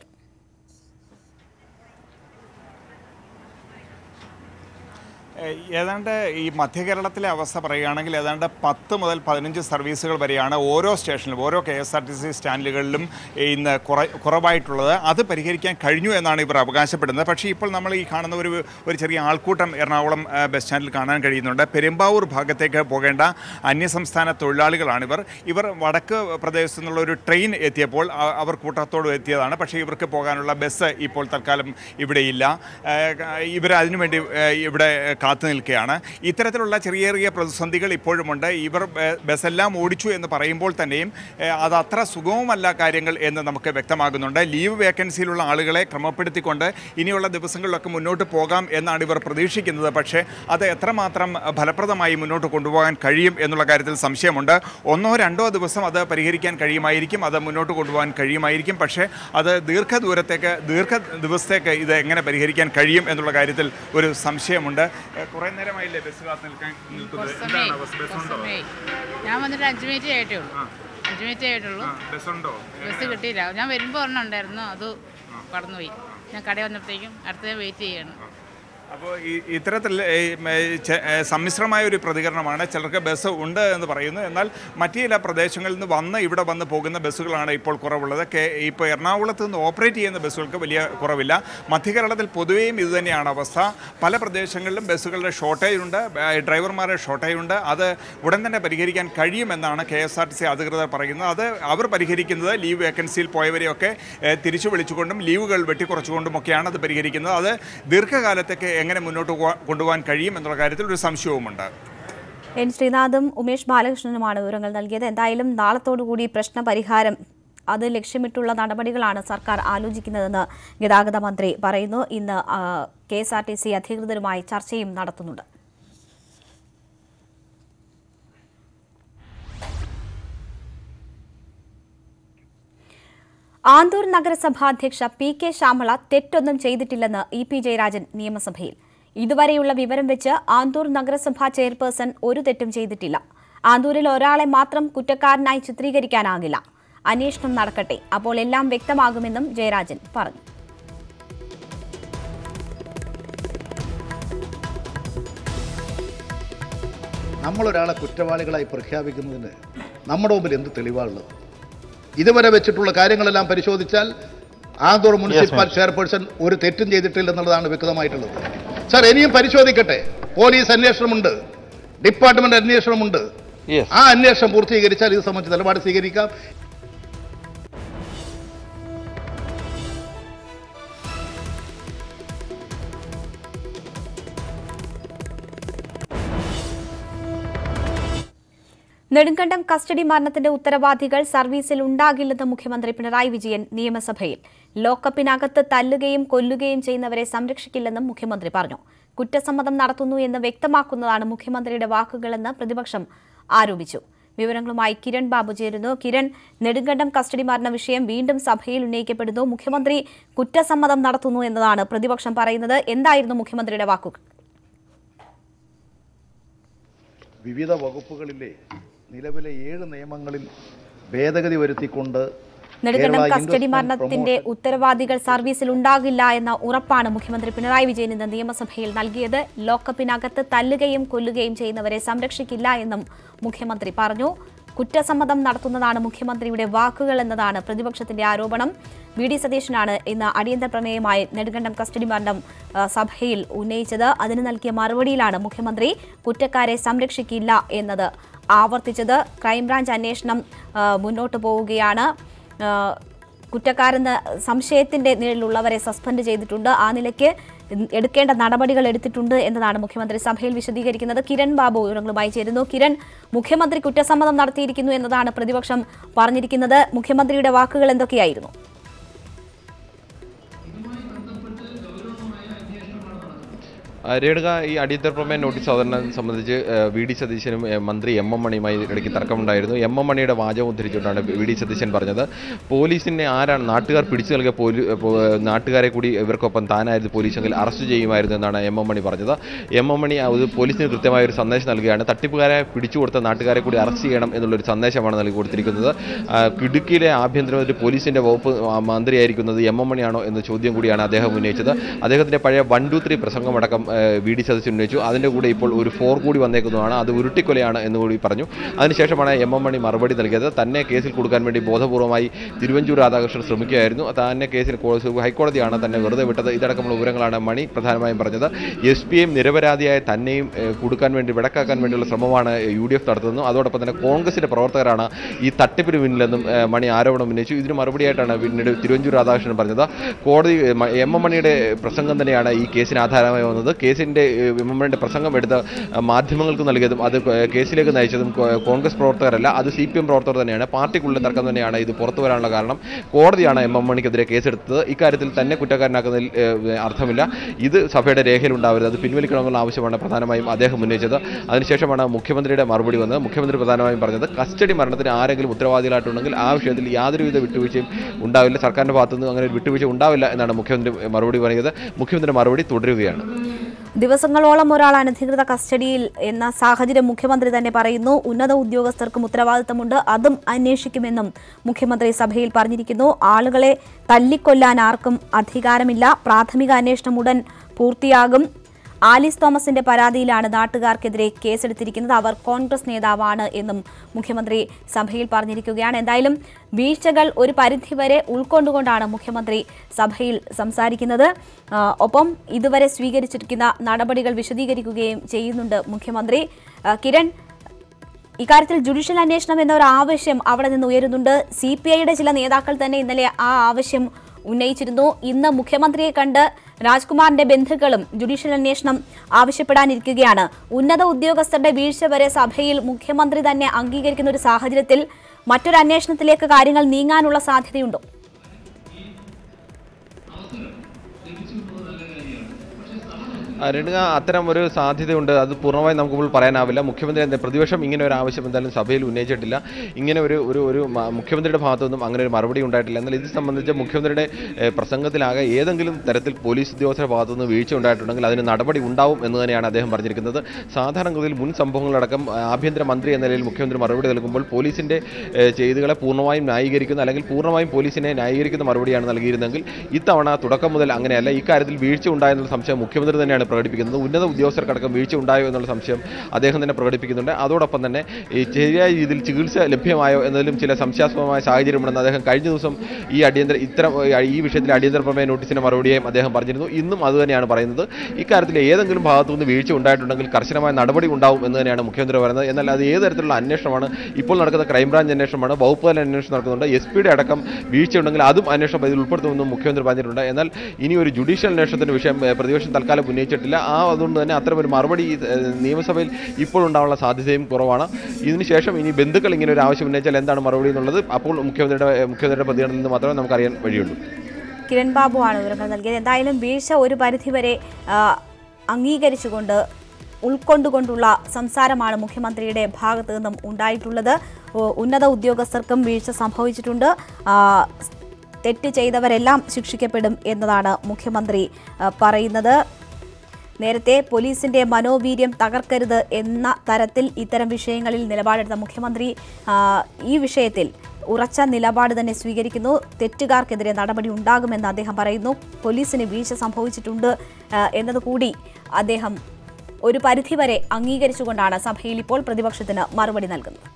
ഏതാണ്ട് ഈ മധ്യ കേരളത്തിലെ അവസ്ഥ പറയുകയാണെങ്കിൽ ഏതാണ്ട് പത്ത് മുതൽ പതിനഞ്ച് സർവീസുകൾ വരെയാണ് ഓരോ സ്റ്റേഷനിലും ഓരോ K S R T C സ്റ്റാൻഡുകളിലും ഇന്ന് കുറ കുറവായിട്ടുള്ളത്. അത് പരിഹരിക്കാൻ കഴിഞ്ഞു എന്നാണ് ഇവർ അവകാശപ്പെടുന്നത്. പക്ഷേ ഇപ്പോൾ നമ്മൾ ഈ കാണുന്ന ഒരു ഒരു ചെറിയ ആൾക്കൂട്ടം എറണാകുളം ബസ് സ്റ്റാൻഡിൽ കാണാൻ കഴിയുന്നുണ്ട്. പെരുമ്പാവൂർ ഭാഗത്തേക്ക് പോകേണ്ട അന്യസംസ്ഥാന തൊഴിലാളികളാണിവർ. ഇവർ വടക്ക് പ്രദേശത്തു നിന്നുള്ള ഒരു ട്രെയിൻ എത്തിയപ്പോൾ അവർ കൂട്ടത്തോട് എത്തിയതാണ്. പക്ഷേ ഇവർക്ക് പോകാനുള്ള ബസ് ഇപ്പോൾ തൽക്കാലം ഇവിടെയില്ല. ഇവർ അതിനുവേണ്ടി ഇവിടെ കാത്തു നിൽക്കുകയാണ്. ഇത്തരത്തിലുള്ള ചെറിയ ചെറിയ പ്രതിസന്ധികൾ ഇപ്പോഴുമുണ്ട്. ഇവർ ബസ്സെല്ലാം ഓടിച്ചു എന്ന് പറയുമ്പോൾ തന്നെയും അത് അത്ര സുഗമമല്ല കാര്യങ്ങൾ എന്ന് നമുക്ക് വ്യക്തമാകുന്നുണ്ട്. ലീവ് വേക്കൻസിയിലുള്ള ആളുകളെ ക്രമപ്പെടുത്തിക്കൊണ്ട് ഇനിയുള്ള ദിവസങ്ങളിലൊക്കെ മുന്നോട്ട് പോകാം എന്നാണ് ഇവർ പ്രതീക്ഷിക്കുന്നത്. പക്ഷേ അത് എത്രമാത്രം ഫലപ്രദമായി മുന്നോട്ട് കൊണ്ടുപോകാൻ കഴിയും എന്നുള്ള കാര്യത്തിൽ സംശയമുണ്ട്. ഒന്നോ രണ്ടോ ദിവസം അത് പരിഹരിക്കാൻ കഴിയുമായിരിക്കും, അത് മുന്നോട്ട് കൊണ്ടുപോകാൻ കഴിയുമായിരിക്കും. പക്ഷേ അത് ദീർഘദൂരത്തേക്ക് ദീർഘ ദിവസത്തേക്ക് ഇത് എങ്ങനെ പരിഹരിക്കാൻ കഴിയും എന്നുള്ള കാര്യത്തിൽ ഒരു സംശയമുണ്ട്. കുറേ നേരമായില്ലേ ബസ് കാത്ത് നിൽക്കാൻ നിൽക്കുന്നത്? ഞാൻ വന്നിട്ട് അഞ്ച് മിനിറ്റ് ആയിട്ടേ ഉള്ളൂ അഞ്ച് മിനിറ്റ് ആയിട്ടുള്ളൂ ബസ്സുണ്ടോ? ബസ് കിട്ടിയില്ല. ഞാൻ വരുമ്പോൾ ഒരെണ്ണം ഉണ്ടായിരുന്നു, അത് കടന്നുപോയി. ഞാൻ കടയിൽ വന്നപ്പോഴത്തേക്കും അടുത്ത വെയിറ്റ് ചെയ്യാണ്. അപ്പോൾ ഈ ഇത്തരത്തിൽ സമ്മിശ്രമായ ഒരു പ്രതികരണമാണ്. ചിലർക്ക് ബസ് ഉണ്ട് എന്ന് പറയുന്നു, എന്നാൽ മറ്റു ചില പ്രദേശങ്ങളിൽ നിന്ന് വന്ന് ഇവിടെ വന്ന് പോകുന്ന ബസ്സുകളാണ് ഇപ്പോൾ കുറവുള്ളത്. ഇപ്പോൾ എറണാകുളത്ത് നിന്ന് ഓപ്പറേറ്റ് ചെയ്യുന്ന ബസ്സുകൾക്ക് വലിയ കുറവില്ല. മധ്യകേരളത്തിൽ പൊതുവെയും ഇതുതന്നെയാണ് അവസ്ഥ. പല പ്രദേശങ്ങളിലും ബസ്സുകളുടെ ഷോർട്ടേജ് ഉണ്ട്, ഡ്രൈവർമാരുടെ ഷോർട്ടേജ് ഉണ്ട്. അത് ഉടൻ തന്നെ പരിഹരിക്കാൻ കഴിയുമെന്നാണ് K S R T C അധികൃതർ പറയുന്നത്. അത് അവർ പരിഹരിക്കുന്നത് ലീവ് വേക്കൻസിയിൽ പോയവരെയൊക്കെ തിരിച്ചു വിളിച്ചുകൊണ്ടും ലീവുകൾ വെട്ടിക്കുറച്ചുകൊണ്ടുമൊക്കെയാണ് അത് പരിഹരിക്കുന്നത്. അത് ദീർഘകാലത്തേക്ക് എങ്ങനെ മുന്നോട്ട് കൊണ്ടുപോകാൻ കഴിയും എന്നുള്ള കാര്യത്തിൽ ഒരു സംശയവുമുണ്ട്. എൻ ശ്രീനാഥും ഉമേഷ് ബാലകൃഷ്ണനുമാണ് വിവരങ്ങൾ നൽകിയത്. എന്തായാലും നാളത്തോടുകൂടി പ്രശ്ന പരിഹാരം അത് ലക്ഷ്യമിട്ടുള്ള നടപടികളാണ് സർക്കാർ ആലോചിക്കുന്നതെന്ന് ഗതാഗത മന്ത്രി പറയുന്നു. ഇന്ന് K S R T C അധികൃതരുമായി ചർച്ചയും നടത്തുന്നുണ്ട്. ആന്തൂർ നഗരസഭാധ്യക്ഷ പി കെ ശ്യാമള തെറ്റൊന്നും ചെയ്തിട്ടില്ലെന്ന് ഇ പി ജയരാജൻ നിയമസഭയിൽ. ഇതുവരെയുള്ള വിവരം വെച്ച് ആന്തൂർ നഗരസഭാ ചെയർപേഴ്സൺ ഒരു തെറ്റും ചെയ്തിട്ടില്ല. ആന്തൂരിൽ ഒരാളെ മാത്രം കുറ്റക്കാരനായി ചിത്രീകരിക്കാനാകില്ല. അന്വേഷണം നടക്കട്ടെ, അപ്പോൾ എല്ലാം വ്യക്തമാകുമെന്നും ജയരാജൻ പറഞ്ഞു. നമ്മളൊരാളെ കുറ്റവാളികളായി പ്രഖ്യാപിക്കുന്നതിന് നമ്മുടെ മുമ്പിൽ എന്ത് തെളിവാണുള്ളത്? ഇതുവരെ വെച്ചിട്ടുള്ള കാര്യങ്ങളെല്ലാം പരിശോധിച്ചാൽ ആന്തൂർ മുനിസിപ്പൽ ചെയർപേഴ്സൺ ഒരു തെറ്റും ചെയ്തിട്ടില്ലെന്നുള്ളതാണ് വ്യക്തമായിട്ടുള്ളത്. സാർ, ഇനിയും പരിശോധിക്കട്ടെ. Police അന്വേഷണമുണ്ട്, department അന്വേഷണമുണ്ട്. ആ അന്വേഷണം പൂർത്തീകരിച്ചാൽ ഇത് സംബന്ധിച്ച് നിലപാട് സ്വീകരിക്കാം. നെടുങ്കണ്ടം കസ്റ്റഡി മരണത്തിന്റെ ഉത്തരവാദികൾ സർവീസിൽ ഉണ്ടാകില്ലെന്ന് മുഖ്യമന്ത്രി പിണറായി വിജയൻ നിയമസഭയിൽ. ലോക്കപ്പിനകത്ത് തല്ലുകയും കൊല്ലുകയും ചെയ്യുന്നവരെ സംരക്ഷിക്കില്ലെന്നും മുഖ്യമന്ത്രി പറഞ്ഞു. കുറ്റസമ്മതം നടത്തുന്നു എന്ന് വ്യക്തമാക്കുന്നതാണ് മുഖ്യമന്ത്രിയുടെ വാക്കുകളെന്ന് പ്രതിപക്ഷം ആരോപിച്ചു. വിവരങ്ങളുമായി കിരൺ ബാബു ചേരുന്നു. കിരൺ, നെടുങ്കണ്ടം കസ്റ്റഡി മരണ വിഷയം വീണ്ടും സഭയിൽ ഉന്നയിക്കപ്പെടുന്നു. മുഖ്യമന്ത്രി കുറ്റസമ്മതം നടത്തുന്നു എന്നതാണ് പ്രതിപക്ഷം പറയുന്നത്. എന്തായിരുന്നു മുഖ്യമന്ത്രിയുടെ വാക്കുകൾ? വിവിധ വകുപ്പുകളിലെ നിലവിലെ ഏഴ് നിയമങ്ങളിൽ ഭേദഗതി വരുത്തിക്കൊണ്ട് നെടുങ്കണ്ടം കസ്റ്റഡി മരണത്തിന്റെ ഉത്തരവാദികൾ സർവീസിൽ ഉണ്ടാകില്ല എന്ന ഉറപ്പാണ് മുഖ്യമന്ത്രി പിണറായി വിജയൻ ഇന്ന് നിയമസഭയിൽ നൽകിയത്. ലോക്കപ്പിനകത്ത് തല്ലുകയും കൊല്ലുകയും ചെയ്യുന്നവരെ സംരക്ഷിക്കില്ല എന്നും മുഖ്യമന്ത്രി പറഞ്ഞു. കുറ്റസമ്മതം നടത്തുന്നതാണ് മുഖ്യമന്ത്രിയുടെ വാക്കുകൾ എന്നതാണ് പ്രതിപക്ഷത്തിന്റെ ആരോപണം. വി ഡി സതീശനാണ് ഇന്ന് അടിയന്തര പ്രമേയമായി നെടുങ്കണ്ടം കസ്റ്റഡി മരണം സഭയിൽ ഉന്നയിച്ചത്. അതിന് നൽകിയ മറുപടിയിലാണ് മുഖ്യമന്ത്രി കുറ്റക്കാരെ സംരക്ഷിക്കില്ല എന്നത് ആവർത്തിച്ചത്. ക്രൈംബ്രാഞ്ച് അന്വേഷണം മുന്നോട്ട് പോവുകയാണ്. കുറ്റക്കാരെന്ന സംശയത്തിന്റെ നിഴലിലുള്ളവരെ സസ്പെൻഡ് ചെയ്തിട്ടുണ്ട്. ആ നിലയ്ക്ക് എടുക്കേണ്ട നടപടികൾ എടുത്തിട്ടുണ്ട് എന്നതാണ് മുഖ്യമന്ത്രി സഭയിൽ വിശദീകരിക്കുന്നത്. കിരൺ ബാബു വിവരങ്ങളുമായി ചേരുന്നു. കിരൺ, മുഖ്യമന്ത്രി കുറ്റസമ്മതം നടത്തിയിരിക്കുന്നു എന്നതാണ് പ്രതിപക്ഷം പറഞ്ഞിരിക്കുന്നത്. മുഖ്യമന്ത്രിയുടെ വാക്കുകൾ എന്തൊക്കെയായിരുന്നു? രേണുക, ഈ അടിയന്തര പ്രമേയ നോട്ടീസ് അവതരണം സംബന്ധിച്ച് വി ഡി സതീശനും മന്ത്രി എം എം മണിയുമായി ഇടയ്ക്ക് തർക്കമുണ്ടായിരുന്നു. എം എം മണിയുടെ വാചകം ഉദ്ധരിച്ചുകൊണ്ടാണ് വി ഡി സതീശൻ പറഞ്ഞത് പോലീസിനെ ആരാണ് നാട്ടുകാർ പിടിച്ചു നൽകിയ പോലീ നാട്ടുകാരെ കൂടി ഇവർക്കൊപ്പം താനായിരുന്നു പോലീസെങ്കിൽ അറസ്റ്റ് ചെയ്യുമായിരുന്നു എന്നാണ് എം എം മണി പറഞ്ഞത്. എം എം മണി പോലീസിന് കൃത്യമായ ഒരു സന്ദേശം നൽകുകയാണ്. തട്ടിപ്പുകാരെ പിടിച്ചു കൊടുത്ത നാട്ടുകാരെ കൂടി അറസ്റ്റ് ചെയ്യണം എന്നുള്ളൊരു സന്ദേശമാണ് നൽകി കൊടുത്തിരിക്കുന്നത്. ഇടുക്കിയിലെ ആഭ്യന്തരമന്ത്രി പോലീസിൻ്റെ വകുപ്പ് മന്ത്രിയായിരിക്കുന്നത് എം എം മണിയാണോ എന്ന ചോദ്യം കൂടിയാണ് അദ്ദേഹം ഉന്നയിച്ചത്. അദ്ദേഹത്തിൻ്റെ പഴയ വൺ ടു ത്രീ പ്രസംഗമടക്കം വി ഡി സതീശൻ ഉന്നയിച്ചു. അതിൻ്റെ കൂടെ ഇപ്പോൾ ഒരു ഫോർ കൂടി വന്നേക്കുന്നതാണ്, അത് ഉരുട്ടിക്കൊലയാണ് എന്ന് കൂടി പറഞ്ഞു. അതിനുശേഷമാണ് എം എം മണി മറുപടി നൽകിയത്. തന്നെ കേസിൽ കൊടുക്കാൻ വേണ്ടി ബോധപൂർവമായി തിരുവഞ്ചൂർ രാധാകൃഷ്ണൻ ശ്രമിക്കുകയായിരുന്നു. തന്നെ കേസിൽ ഹൈക്കോടതിയാണ് തന്നെ വെറുതെ വിട്ടത്. ഇതടക്കമുള്ള വിവരങ്ങളാണ് മണി പ്രധാനമായും പറഞ്ഞത്. എസ് പിയെയും നിരപരാധിയായ തന്നെയും കൊടുക്കാൻ വേണ്ടി വിടക്കാക്കാൻ വേണ്ടിയുള്ള ശ്രമമാണ് യു ഡി എഫ് നടത്തുന്നത്. അതോടൊപ്പം തന്നെ കോൺഗ്രസിന്റെ പ്രവർത്തകരാണ് ഈ തട്ടിപ്പിന് പിന്നിലെന്നും മണി ആരോപണം ഉന്നയിച്ചു. ഇതിന് മറുപടിയായിട്ടാണ് പിന്നീട് തിരുവഞ്ചൂർ രാധാകൃഷ്ണൻ പറഞ്ഞത്. കോടതി എം എം മണിയുടെ പ്രസംഗം തന്നെയാണ് ഈ കേസിന് ആധാരമായി വന്നത്. കേസിന്റെ എം എം മണിയുടെ പ്രസംഗം എടുത്ത് മാധ്യമങ്ങൾക്ക് നൽകിയതും അത് കേസിലേക്ക് നയിച്ചതും കോൺഗ്രസ് പ്രവർത്തകരല്ല, അത് സി പി എം പ്രവർത്തകർ തന്നെയാണ്. പാർട്ടിക്കുള്ളിൽ തർക്കം തന്നെയാണ് ഇത് പുറത്തു വരാനുള്ള കാരണം. കോടതിയാണ് എം എം മണിക്കെതിരെ കേസെടുത്തത്. ഇക്കാര്യത്തിൽ തന്നെ കുറ്റക്കാരനാക്കുന്നതിൽ അർത്ഥമില്ല. ഇത് സഭയുടെ രേഖയിലുണ്ടാവരുത്, അത് പിൻവലിക്കണമെന്നുള്ള ആവശ്യമാണ് പ്രധാനമായും അദ്ദേഹം ഉന്നയിച്ചത്. അതിനുശേഷമാണ് മുഖ്യമന്ത്രിയുടെ മറുപടി വന്നത്. മുഖ്യമന്ത്രി പ്രധാനമായും പറഞ്ഞത് കസ്റ്റഡി മരണത്തിന് ആരെങ്കിലും ഉത്തരവാദികളായിട്ടുണ്ടെങ്കിൽ ആ വിഷയത്തിൽ യാതൊരുവിധ വിട്ടുവീഴ്ചയും ഉണ്ടാവില്ല, സർക്കാരിന്റെ ഭാഗത്തുനിന്ന് അങ്ങനെ ഒരു വിട്ടുവീഴ്ച ഉണ്ടാവില്ല എന്നാണ് മുഖ്യമന്ത്രി മറുപടി പറഞ്ഞത്. മുഖ്യമന്ത്രിയുടെ മറുപടി തുടരുകയാണ്. ദിവസങ്ങളോളം ഒരാൾ അനധികൃത കസ്റ്റഡിയിൽ എന്ന സാഹചര്യം മുഖ്യമന്ത്രി തന്നെ പറയുന്നു. ഉന്നത ഉദ്യോഗസ്ഥർക്കും ഉത്തരവാദിത്തമുണ്ട്, അതും അന്വേഷിക്കുമെന്നും മുഖ്യമന്ത്രി സഭയിൽ പറഞ്ഞിരിക്കുന്നു. ആളുകളെ തല്ലിക്കൊല്ലാൻ ആർക്കും അധികാരമില്ല. പ്രാഥമിക അന്വേഷണം ഉടൻ പൂർത്തിയാകും. ആലിസ് തോമസിന്റെ പരാതിയിലാണ് നാട്ടുകാർക്കെതിരെ കേസെടുത്തിരിക്കുന്നത്. അവർ കോൺഗ്രസ് നേതാവാണ് എന്നും മുഖ്യമന്ത്രി സഭയിൽ പറഞ്ഞിരിക്കുകയാണ്. എന്തായാലും വീഴ്ചകൾ ഒരു പരിധിവരെ ഉൾക്കൊണ്ടുകൊണ്ടാണ് മുഖ്യമന്ത്രി സഭയിൽ സംസാരിക്കുന്നത്. ഒപ്പം ഇതുവരെ സ്വീകരിച്ചിരിക്കുന്ന നടപടികൾ വിശദീകരിക്കുകയും ചെയ്യുന്നുണ്ട് മുഖ്യമന്ത്രി. കിരൺ, ഇക്കാര്യത്തിൽ ജുഡീഷ്യൽ അന്വേഷണം എന്നൊരു ആവശ്യം അവിടെ നിന്ന് ഉയരുന്നുണ്ട്. സി പി ഐയുടെ ചില നേതാക്കൾ തന്നെ ഇന്നലെ ആ ആവശ്യം ഉന്നയിച്ചിരുന്നു. ഇന്ന് മുഖ്യമന്ത്രിയെ കണ്ട് രാജ്കുമാറിന്റെ ബന്ധുക്കളും ജുഡീഷ്യൽ അന്വേഷണം ആവശ്യപ്പെടാനിരിക്കുകയാണ്. ഉന്നത ഉദ്യോഗസ്ഥരുടെ വീഴ്ച വരെ സഭയിൽ മുഖ്യമന്ത്രി തന്നെ അംഗീകരിക്കുന്ന ഒരു സാഹചര്യത്തിൽ മറ്റൊരു അന്വേഷണത്തിലേക്ക് കാര്യങ്ങൾ നീങ്ങാനുള്ള സാധ്യതയുണ്ടോ? രേണുക, അത്തരം ഒരു സാധ്യതയുണ്ട്. അത് പൂർണ്ണമായും നമുക്കിപ്പോൾ പറയാനാവില്ല. മുഖ്യമന്ത്രി എന്താ പ്രതിപക്ഷം ഇങ്ങനെ ഒരു ആവശ്യം എന്തായാലും സഭയിൽ ഉന്നയിച്ചിട്ടില്ല. ഇങ്ങനെ ഒരു ഒരു ഒരു മുഖ്യമന്ത്രിയുടെ ഭാഗത്തുനിന്നും അങ്ങനെ ഒരു മറുപടി ഉണ്ടായിട്ടില്ല. എന്നാൽ ഇത് സംബന്ധിച്ച് മുഖ്യമന്ത്രിയുടെ പ്രസംഗത്തിലാകെ ഏതെങ്കിലും തരത്തിൽ പോലീസ് ഉദ്യോഗസ്ഥരുടെ ഭാഗത്തുനിന്ന് വീഴ്ച ഉണ്ടായിട്ടുണ്ടെങ്കിൽ അതിന് നടപടി ഉണ്ടാവും എന്ന് തന്നെയാണ് അദ്ദേഹം പറഞ്ഞിരിക്കുന്നത്. സാധാരണഗതിയിൽ മുൻ സംഭവങ്ങളടക്കം ആഭ്യന്തരമന്ത്രി എന്ന നിലയിൽ മുഖ്യമന്ത്രി മറുപടി നൽകുമ്പോൾ പോലീസിന്റെ ചെയ്തികളെ പൂർണ്ണമായും ന്യായീകരിക്കുന്ന അല്ലെങ്കിൽ പൂർണ്ണമായും പോലീസിനെ ന്യായീകരിക്കുന്ന മറുപടിയാണ് നൽകിയിരുന്നെങ്കിൽ ഇത്തവണ തുടക്കം മുതൽ അങ്ങനെയല്ല. ഇക്കാര്യത്തിൽ വീഴ്ച ഉണ്ടായെന്നുള്ള സംശയം മുഖ്യമന്ത്രി തന്നെയാണ് പ്രകടിപ്പിക്കുന്നത്. ഉന്നത ഉദ്യോഗസ്ഥർക്കടക്കം വീഴ്ച ഉണ്ടായോ എന്നുള്ള സംശയം അദ്ദേഹം തന്നെ പ്രകടിപ്പിക്കുന്നുണ്ട്. അതോടൊപ്പം തന്നെ ഈ ശരിയായ രീതിയിൽ ചികിത്സ ലഭ്യമായോ എന്നതിലും ചില സംശയാസ്പദമായ സാഹചര്യമുണ്ടെന്ന് അദ്ദേഹം കഴിഞ്ഞ ദിവസം ഈ അടിയന്തര ഇത്തരം ഈ വിഷയത്തിൽ അടിയന്തര പ്രമേയ നോട്ടീസിന്റെ മറുപടിയായും അദ്ദേഹം പറഞ്ഞിരുന്നു. ഇന്നും അതുതന്നെയാണ് പറയുന്നത്. ഇക്കാര്യത്തിൽ ഏതെങ്കിലും ഭാഗത്തുനിന്ന് വീഴ്ച ഉണ്ടായിട്ടുണ്ടെങ്കിൽ കർശനമായ നടപടി ഉണ്ടാവും എന്ന് തന്നെയാണ് മുഖ്യമന്ത്രി പറയുന്നത്. എന്നാൽ അത് ഏത് തരത്തിലുള്ള അന്വേഷണമാണ്? ഇപ്പോൾ നടക്കുന്ന ക്രൈംബ്രാഞ്ച് അന്വേഷണമാണ്, വകുപ്പ് തല അന്വേഷണം നടക്കുന്നുണ്ട്. എസ് പിയുടെ അടക്കം വീഴ്ച ഉണ്ടെങ്കിൽ അതും അന്വേഷണം ഇതിൽ ഉൾപ്പെടുത്തുമെന്നും മുഖ്യമന്ത്രി പറഞ്ഞിട്ടുണ്ട്. എന്നാൽ ഇനി ഒരു ജുഡീഷ്യൽ അന്വേഷണത്തിന്റെ വിഷയം പ്രതിപക്ഷം തൽക്കാലം ഉന്നയിച്ചിട്ടില്ല. ആ അതുകൊണ്ട് തന്നെ അത്തരമൊരു മറുപടി നിയമസഭയിൽ ഇപ്പോൾ ഉണ്ടാവാനുള്ള സാധ്യതയും കുറവാണ്. ഇതിനുശേഷം ഇനി ബന്ധുക്കൾ ഇങ്ങനെ ഒരു ആവശ്യം ഉന്നയിച്ചാൽ എന്താണ് മറുപടി എന്നുള്ളത് അപ്പോൾ മുഖ്യമന്ത്രിയുടെ മുഖ്യമന്ത്രിയുടെ പ്രതികരണത്തിൽ നിന്ന് മാത്രമേ നമുക്കറിയാൻ വഴിയുള്ളൂ. കിരൺ ബാബു ആണ് വിവരങ്ങൾ നൽകിയത്. എന്തായാലും വീഴ്ച ഒരു പരിധിവരെ അംഗീകരിച്ചുകൊണ്ട് ഉൾക്കൊണ്ടുകൊണ്ടുള്ള സംസാരമാണ് മുഖ്യമന്ത്രിയുടെ ഭാഗത്തു നിന്നും ഉണ്ടായിട്ടുള്ളത്. ഉന്നത ഉദ്യോഗസ്ഥർക്കും വീഴ്ച സംഭവിച്ചിട്ടുണ്ട്, തെറ്റ് ചെയ്തവരെല്ലാം ശിക്ഷിക്കപ്പെടും എന്നതാണ് മുഖ്യമന്ത്രി പറയുന്നത്. നേരത്തെ പോലീസിന്റെ മനോവീര്യം തകർക്കരുത് എന്ന തരത്തിൽ ഇത്തരം വിഷയങ്ങളിൽ നിലപാടെടുത്ത മുഖ്യമന്ത്രി ഈ വിഷയത്തിൽ ഉറച്ച നിലപാട് തന്നെ സ്വീകരിക്കുന്നു. തെറ്റുകാർക്കെതിരെ നടപടി ഉണ്ടാകുമെന്ന് അദ്ദേഹം പറയുന്നു. പോലീസിന് വീഴ്ച സംഭവിച്ചിട്ടുണ്ട് എന്നതുകൂടി അദ്ദേഹം ഒരു പരിധിവരെ അംഗീകരിച്ചുകൊണ്ടാണ് സഭയിൽ ഇപ്പോൾ പ്രതിപക്ഷത്തിന് മറുപടി നൽകുന്നത്.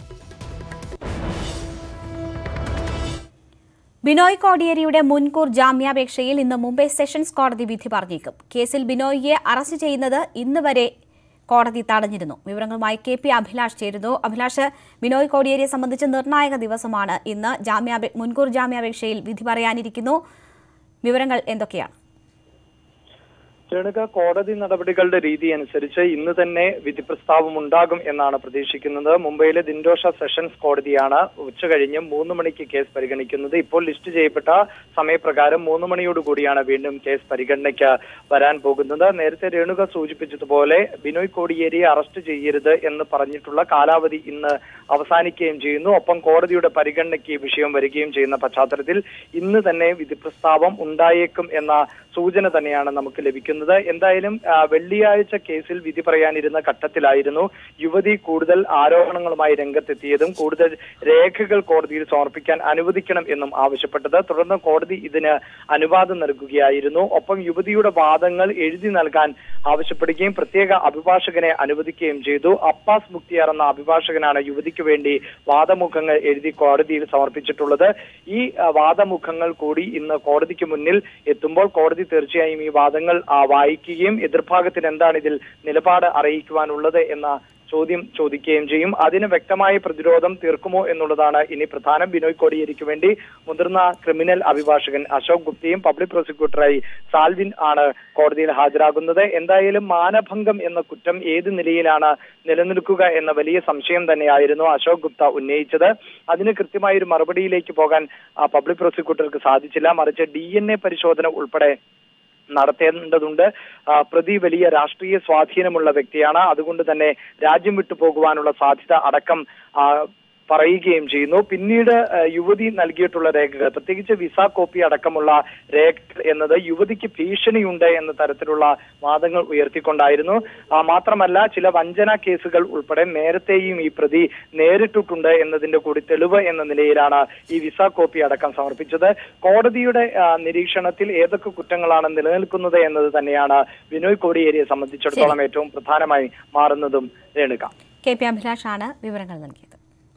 ബിനോയ് കോടിയേരിയുടെ മുൻകൂർ ജാമ്യാപേക്ഷയിൽ ഇന്ന് മുംബൈ സെഷൻസ് കോടതി വിധി പറഞ്ഞേക്കും. കേസിൽ ബിനോയിയെ അറസ്റ്റ് ചെയ്യുന്നത് ഇന്ന് വരെ കോടതി തടഞ്ഞിരുന്നു. വിവരങ്ങളുമായി കെ പി അഭിലാഷ് ചേരുന്നു. അഭിലാഷ്, ബിനോയ് കോടിയേരിയെ സംബന്ധിച്ച് നിർണായക ദിവസമാണ് ഇന്ന്. ജാമ്യാപേ മുൻകൂർ ജാമ്യാപേക്ഷയിൽ വിധി പറയാനിരിക്കുന്നു. വിവരങ്ങൾ എന്തൊക്കെയാണ്? രേണുക, കോടതി നടപടികളുടെ രീതി അനുസരിച്ച് ഇന്ന് തന്നെ വിധി പ്രസ്താവം ഉണ്ടാകും എന്നാണ് പ്രതീക്ഷിക്കുന്നത്. മുംബൈയിലെ ദിൻഡോഷ സെഷൻസ് കോടതിയാണ് ഉച്ചകഴിഞ്ഞ് മൂന്ന് മണിക്ക് കേസ് പരിഗണിക്കുന്നത്. ഇപ്പോൾ ലിസ്റ്റ് ചെയ്യപ്പെട്ട സമയപ്രകാരം മൂന്ന് മണിയോടുകൂടിയാണ് വീണ്ടും കേസ് പരിഗണനയ്ക്ക് വരാൻ പോകുന്നത്. നേരത്തെ രേണുക സൂചിപ്പിച്ചതുപോലെ ബിനോയ് കോടിയേരിയെ അറസ്റ്റ് ചെയ്യരുത് എന്ന് പറഞ്ഞിട്ടുള്ള കാലാവധി ഇന്ന് അവസാനിക്കുകയും ചെയ്യുന്നു. ഒപ്പം കോടതിയുടെ പരിഗണനയ്ക്ക് വിഷയം വരികയും ചെയ്യുന്ന പശ്ചാത്തലത്തിൽ ഇന്ന് തന്നെ വിധി പ്രസ്താവം ഉണ്ടായേക്കും എന്ന സൂചന തന്നെയാണ് നമുക്ക് ലഭിക്കുന്നത്. പറയുന്നത്. എന്തായാലും വെള്ളിയാഴ്ച കേസിൽ വിധി പറയാനിരുന്ന ഘട്ടത്തിലായിരുന്നു യുവതി കൂടുതൽ ആരോപണങ്ങളുമായി രംഗത്തെത്തിയതും കൂടുതൽ രേഖകൾ കോടതിയിൽ സമർപ്പിക്കാൻ അനുവദിക്കണം എന്നും ആവശ്യപ്പെട്ടത്. തുടർന്ന് കോടതി ഇതിന് അനുവാദം നൽകുകയായിരുന്നു. ഒപ്പം യുവതിയുടെ വാദങ്ങൾ എഴുതി നൽകാൻ ആവശ്യപ്പെടുകയും പ്രത്യേക അഭിഭാഷകനെ അനുവദിക്കുകയും ചെയ്തു. അബ്ബാസ് മുക്തിയാർ എന്ന അഭിഭാഷകനാണ് യുവതിക്ക് വേണ്ടി വാദമുഖങ്ങൾ എഴുതി കോടതിയിൽ സമർപ്പിച്ചിട്ടുള്ളത്. ഈ വാദമുഖങ്ങൾ കൂടി ഇന്ന് കോടതിക്ക് മുന്നിൽ എത്തുമ്പോൾ കോടതി തീർച്ചയായും ഈ വാദങ്ങൾ വായിക്കുകയും എതിർഭാഗത്തിന് എന്താണ് ഇതിൽ നിലപാട് അറിയിക്കുവാനുള്ളത് എന്ന ചോദ്യം ചോദിക്കുകയും ചെയ്യും. അതിന് വ്യക്തമായ പ്രതിരോധം തീർക്കുമോ എന്നുള്ളതാണ് ഇനി പ്രധാനം. ബിനോയ് കോടിയേരിക്ക് വേണ്ടി മുതിർന്ന ക്രിമിനൽ അഭിഭാഷകൻ അശോക് ഗുപ്തയും പബ്ലിക് പ്രോസിക്യൂട്ടറായി സാൽവിൻ ആണ് കോടതിയിൽ ഹാജരാകുന്നത്. എന്തായാലും മാനഭംഗം എന്ന കുറ്റം ഏത് നിലയിലാണ് നിലനിൽക്കുക എന്ന വലിയ സംശയം തന്നെയായിരുന്നു അശോക് ഗുപ്ത ഉന്നയിച്ചത്. അതിന് കൃത്യമായ ഒരു മറുപടിയിലേക്ക് പോകാൻ പബ്ലിക് പ്രോസിക്യൂട്ടർക്ക് സാധിച്ചില്ല. മറിച്ച് ഡി എൻ എ പരിശോധന ഉൾപ്പെടെ നടത്തേണ്ടതുണ്ട്. പ്രതി വലിയ രാഷ്ട്രീയ സ്വാധീനമുള്ള വ്യക്തിയാണ്. അതുകൊണ്ട് തന്നെ രാജ്യം വിട്ടു പോകുവാനുള്ള സാധ്യത അടക്കം പറയുകയും ചെയ്യുന്നു. പിന്നീട് യുവതി നൽകിയിട്ടുള്ള രേഖകൾ, പ്രത്യേകിച്ച് വിസ കോപ്പി അടക്കമുള്ള രേഖകൾ എന്നത് യുവതിക്ക് ഭീഷണിയുണ്ട് എന്ന തരത്തിലുള്ള വാദങ്ങൾ ഉയർത്തിക്കൊണ്ടായിരുന്നു. മാത്രമല്ല ചില വഞ്ചന കേസുകൾ ഉൾപ്പെടെ നേരത്തെയും ഈ പ്രതി നേരിട്ടിട്ടുണ്ട് എന്നതിന്റെ കൂടി തെളിവ് എന്ന നിലയിലാണ് ഈ വിസ കോപ്പി അടക്കം സമർപ്പിച്ചത്. കോടതിയുടെ നിരീക്ഷണത്തിൽ ഏതൊക്കെ കുറ്റങ്ങളാണ് നിലനിൽക്കുന്നത് എന്നത് തന്നെയാണ് ബിനോയ് കോടിയേരിയെ സംബന്ധിച്ചിടത്തോളം ഏറ്റവും പ്രധാനമായി മാറുന്നതും. രേണുക. കെ പി അഭിലാഷാണ് വിവരങ്ങൾ നൽകിയത്.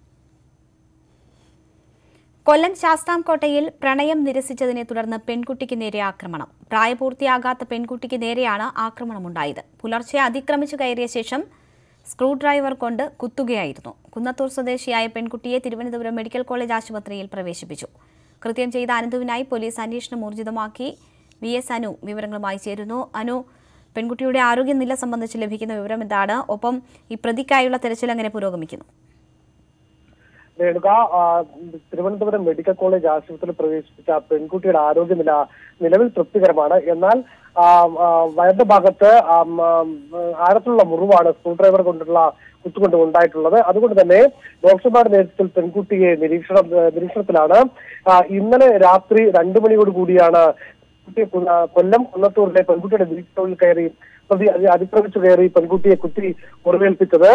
കൊല്ലം ശാസ്താംകോട്ടയിൽ പ്രണയം നിരസിച്ചതിനെ തുടർന്ന് പെൺകുട്ടിക്ക് നേരെ ആക്രമണം. പ്രായപൂർത്തിയാകാത്ത പെൺകുട്ടിക്ക് നേരെയാണ് ആക്രമണമുണ്ടായത്. പുലർച്ചെ അതിക്രമിച്ചു കയറിയ ശേഷം സ്ക്രൂ ഡ്രൈവർ കൊണ്ട് കുത്തുകയായിരുന്നു. കുന്നത്തൂർ സ്വദേശിയായ പെൺകുട്ടിയെ തിരുവനന്തപുരം മെഡിക്കൽ കോളേജ് ആശുപത്രിയിൽ പ്രവേശിപ്പിച്ചു. കൃത്യം ചെയ്ത അനന്തുവിനായി പോലീസ് അന്വേഷണം ഊർജിതമാക്കി. വി എസ് അനു വിവരങ്ങളുമായി ചേരുന്നു. അനു, പെൺകുട്ടിയുടെ ആരോഗ്യനില സംബന്ധിച്ച് ലഭിക്കുന്ന വിവരം എന്താണ്? ഒപ്പം ഈ പ്രതിക്കായുള്ള തെരച്ചിൽ എങ്ങനെ പുരോഗമിക്കുന്നു? രേണുക, തിരുവനന്തപുരം മെഡിക്കൽ കോളേജ് ആശുപത്രിയിൽ പ്രവേശിപ്പിച്ച പെൺകുട്ടിയുടെ ആരോഗ്യനില നിലവിൽ തൃപ്തികരമാണ്. എന്നാൽ വയറിന്റെ ഭാഗത്ത് ആഴത്തിലുള്ള മുറിവാണ് സ്ക്രൂ ഡ്രൈവർ കൊണ്ടുള്ള കുത്തുകൊണ്ട് ഉണ്ടായിട്ടുള്ളത്. അതുകൊണ്ട് തന്നെ ഡോക്ടർമാരുടെ നേതൃത്വത്തിൽ പെൺകുട്ടിയെ നിരീക്ഷണം നിരീക്ഷണത്തിലാണ്. ഇന്നലെ രാത്രി രണ്ടു മണിയോട് കൂടിയാണ് കൊല്ലം കുന്നത്തൂരിലെ പെൺകുട്ടിയുടെ നിരീക്ഷണത്തിൽ കയറി പ്രതി അതിക്രമിച്ചു കയറി പെൺകുട്ടിയെ കുത്തി മുറിവേൽപ്പിച്ചത്.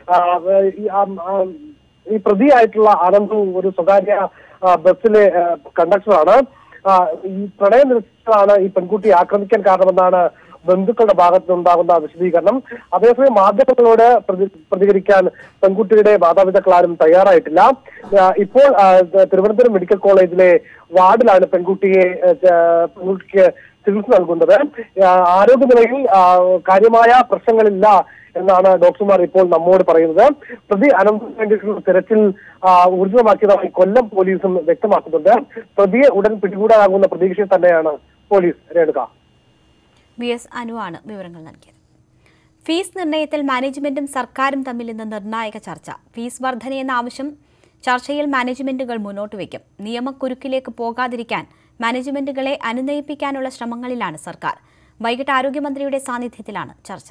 ഈ പ്രതിയായിട്ടുള്ള അനന്തു ഒരു സ്വകാര്യ ബസ്സിലെ കണ്ടക്ടറാണ്. ഈ പ്രണയം നിരസിച്ചതാണ് ഈ പെൺകുട്ടിയെ ആക്രമിക്കാൻ കാരണമെന്നാണ് ബന്ധുക്കളുടെ ഭാഗത്തുനിന്നുണ്ടാകുന്ന വിശദീകരണം. അതേസമയം മാധ്യമങ്ങളോട് പ്രതികരിക്കാൻ പെൺകുട്ടിയുടെ മാതാപിതാക്കളാരും തയ്യാറായിട്ടില്ല. ഇപ്പോൾ തിരുവനന്തപുരം മെഡിക്കൽ കോളേജിലെ വാർഡിലാണ് പെൺകുട്ടിയെ പെൺകുട്ടിക്ക് ചികിത്സ നൽകുന്നത്. ആരോഗ്യനിലയിൽ കാര്യമായ പ്രശ്നങ്ങളില്ല എന്നാണ് ഡോക്ടർമാർ ഇപ്പോൾ നമ്മോട് പറയുന്നത്. പ്രതി അനന്തന് വേണ്ടിയിട്ടുള്ള തെരച്ചിൽ ഊർജിതമാക്കിയതായി കൊല്ലം പോലീസും വ്യക്തമാക്കുന്നുണ്ട്. പ്രതിയെ ഉടൻ പിടികൂടാനാകുന്ന പ്രതീക്ഷയിൽ തന്നെയാണ് പോലീസ്. രേണുക. വി എസ് അനു ആണ് വിവരങ്ങൾ നൽകിയത്. ഫീസ് നിർണയത്തിൽ മാനേജ്മെന്റും സർക്കാരും തമ്മിൽ ഇന്ന് നിർണായക ചർച്ച. ഫീസ് വർധനയെന്ന ആവശ്യം ചർച്ചയിൽ മാനേജ്മെന്റുകൾ മുന്നോട്ട് വയ്ക്കും. നിയമക്കുരുക്കിലേക്ക് പോകാതിരിക്കാൻ മാനേജ്മെന്റുകളെ അനുനയിപ്പിക്കാനുള്ള ശ്രമങ്ങളിലാണ് സർക്കാർ. വൈകിട്ട് ആരോഗ്യമന്ത്രിയുടെ സാന്നിധ്യത്തിലാണ് ചർച്ച.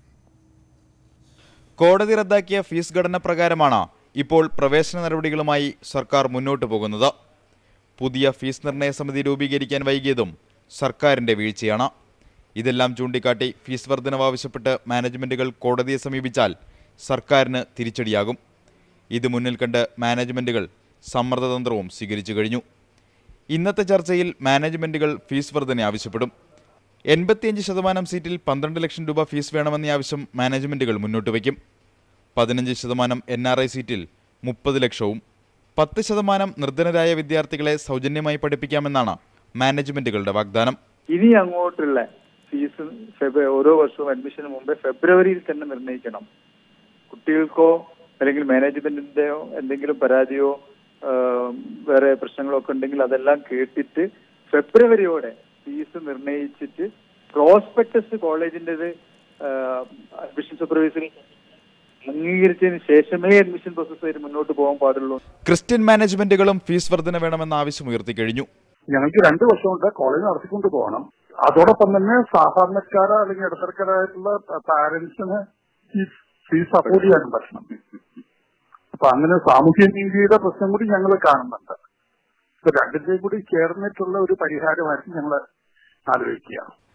കോടതി റദ്ദാക്കിയ ഫീസ് ഘടന പ്രകാരമാണ് ഇപ്പോൾ പ്രവേശന നടപടികളുമായി സർക്കാർ മുന്നോട്ടു പോകുന്നത്. പുതിയ ഫീസ് നിർണയ സമിതി രൂപീകരിക്കാൻ വൈകിയതും സർക്കാരിന്റെ വീഴ്ചയാണ്. ഇതെല്ലാം ചൂണ്ടിക്കാട്ടി ഫീസ് വർധനവ് ആവശ്യപ്പെട്ട് മാനേജ്മെന്റുകൾ കോടതിയെ സമീപിച്ചാൽ സർക്കാരിന് തിരിച്ചടിയാകും. ഇത് മുന്നിൽ കണ്ട് മാനേജ്മെന്റുകൾ സമ്മർദ്ദതന്ത്രവും സ്വീകരിച്ചു കഴിഞ്ഞു. ഇന്നത്തെ ചർച്ചയിൽ മാനേജ്മെന്റുകൾ ഫീസ് വർധന ആവശ്യപ്പെടും. എൺപത്തിയഞ്ച് ശതമാനം സീറ്റിൽ പന്ത്രണ്ട് ലക്ഷം രൂപ ഫീസ് വേണമെന്ന ആവശ്യം മാനേജ്മെന്റുകൾ മുന്നോട്ട് വയ്ക്കും. പതിനഞ്ച് ശതമാനം എൻ ആർ ഐ സീറ്റിൽ മുപ്പത് ലക്ഷവും പത്ത് ശതമാനം നിർധനരായ വിദ്യാർത്ഥികളെ സൗജന്യമായി പഠിപ്പിക്കാമെന്നാണ് മാനേജ്മെന്റുകളുടെ വാഗ്ദാനം. ഇനി അങ്ങോട്ടുള്ള ഫീസ് ഓരോ വർഷവും അഡ്മിഷന് മുമ്പേ ഫെബ്രുവരിയിൽ തന്നെ നിർണ്ണയിക്കണം. കുട്ടികൾക്കോ അല്ലെങ്കിൽ മാനേജ്മെന്റിന്റെയോ എന്തെങ്കിലും പരാതിയോ വേറെ പ്രശ്നങ്ങളോ ഒക്കെ ഉണ്ടെങ്കിൽ അതെല്ലാം കേട്ടിട്ട് ഫെബ്രുവരിയോടെ ഫീസ് നിർണയിച്ചിട്ട് പ്രോസ്പെക്ടസ് കോളേജിൻ്റെത് അഡ്മിഷൻ സൂപ്പർവൈസറി അംഗീകരിച്ചതിന് ശേഷമേ അഡ്മിഷൻ പ്രോസസ് മുന്നോട്ട് പോകാൻ പാടുള്ളൂ. ക്രിസ്ത്യൻ മാനേജ്മെന്റുകളും ഫീസ് വർധന വേണമെന്ന ആവശ്യം ഉയർത്തിക്കഴിഞ്ഞു. ഞങ്ങൾക്ക് രണ്ടു വർഷം കൊണ്ട് കോളേജ് നടത്തിക്കൊണ്ട് പോകണം. അതോടൊപ്പം തന്നെ സാധാരണക്കാര അല്ലെങ്കിൽ ഇടത്തരക്കാരായിട്ടുള്ള പാരന്റ്സിന് ഈ ഫീസ് സപ്പോർട്ട് ചെയ്യാനും പറ്റണം. അപ്പൊ അങ്ങനെ സാമൂഹ്യ നീതിയുടെ പ്രശ്നം കൂടി ഞങ്ങൾ കാണുന്നുണ്ട്. ഇപ്പൊ രണ്ടിന്റെയും കൂടി ചേർന്നിട്ടുള്ള ഒരു പരിഹാരമായിരിക്കും ഞങ്ങൾ ആലോചിക്കുക.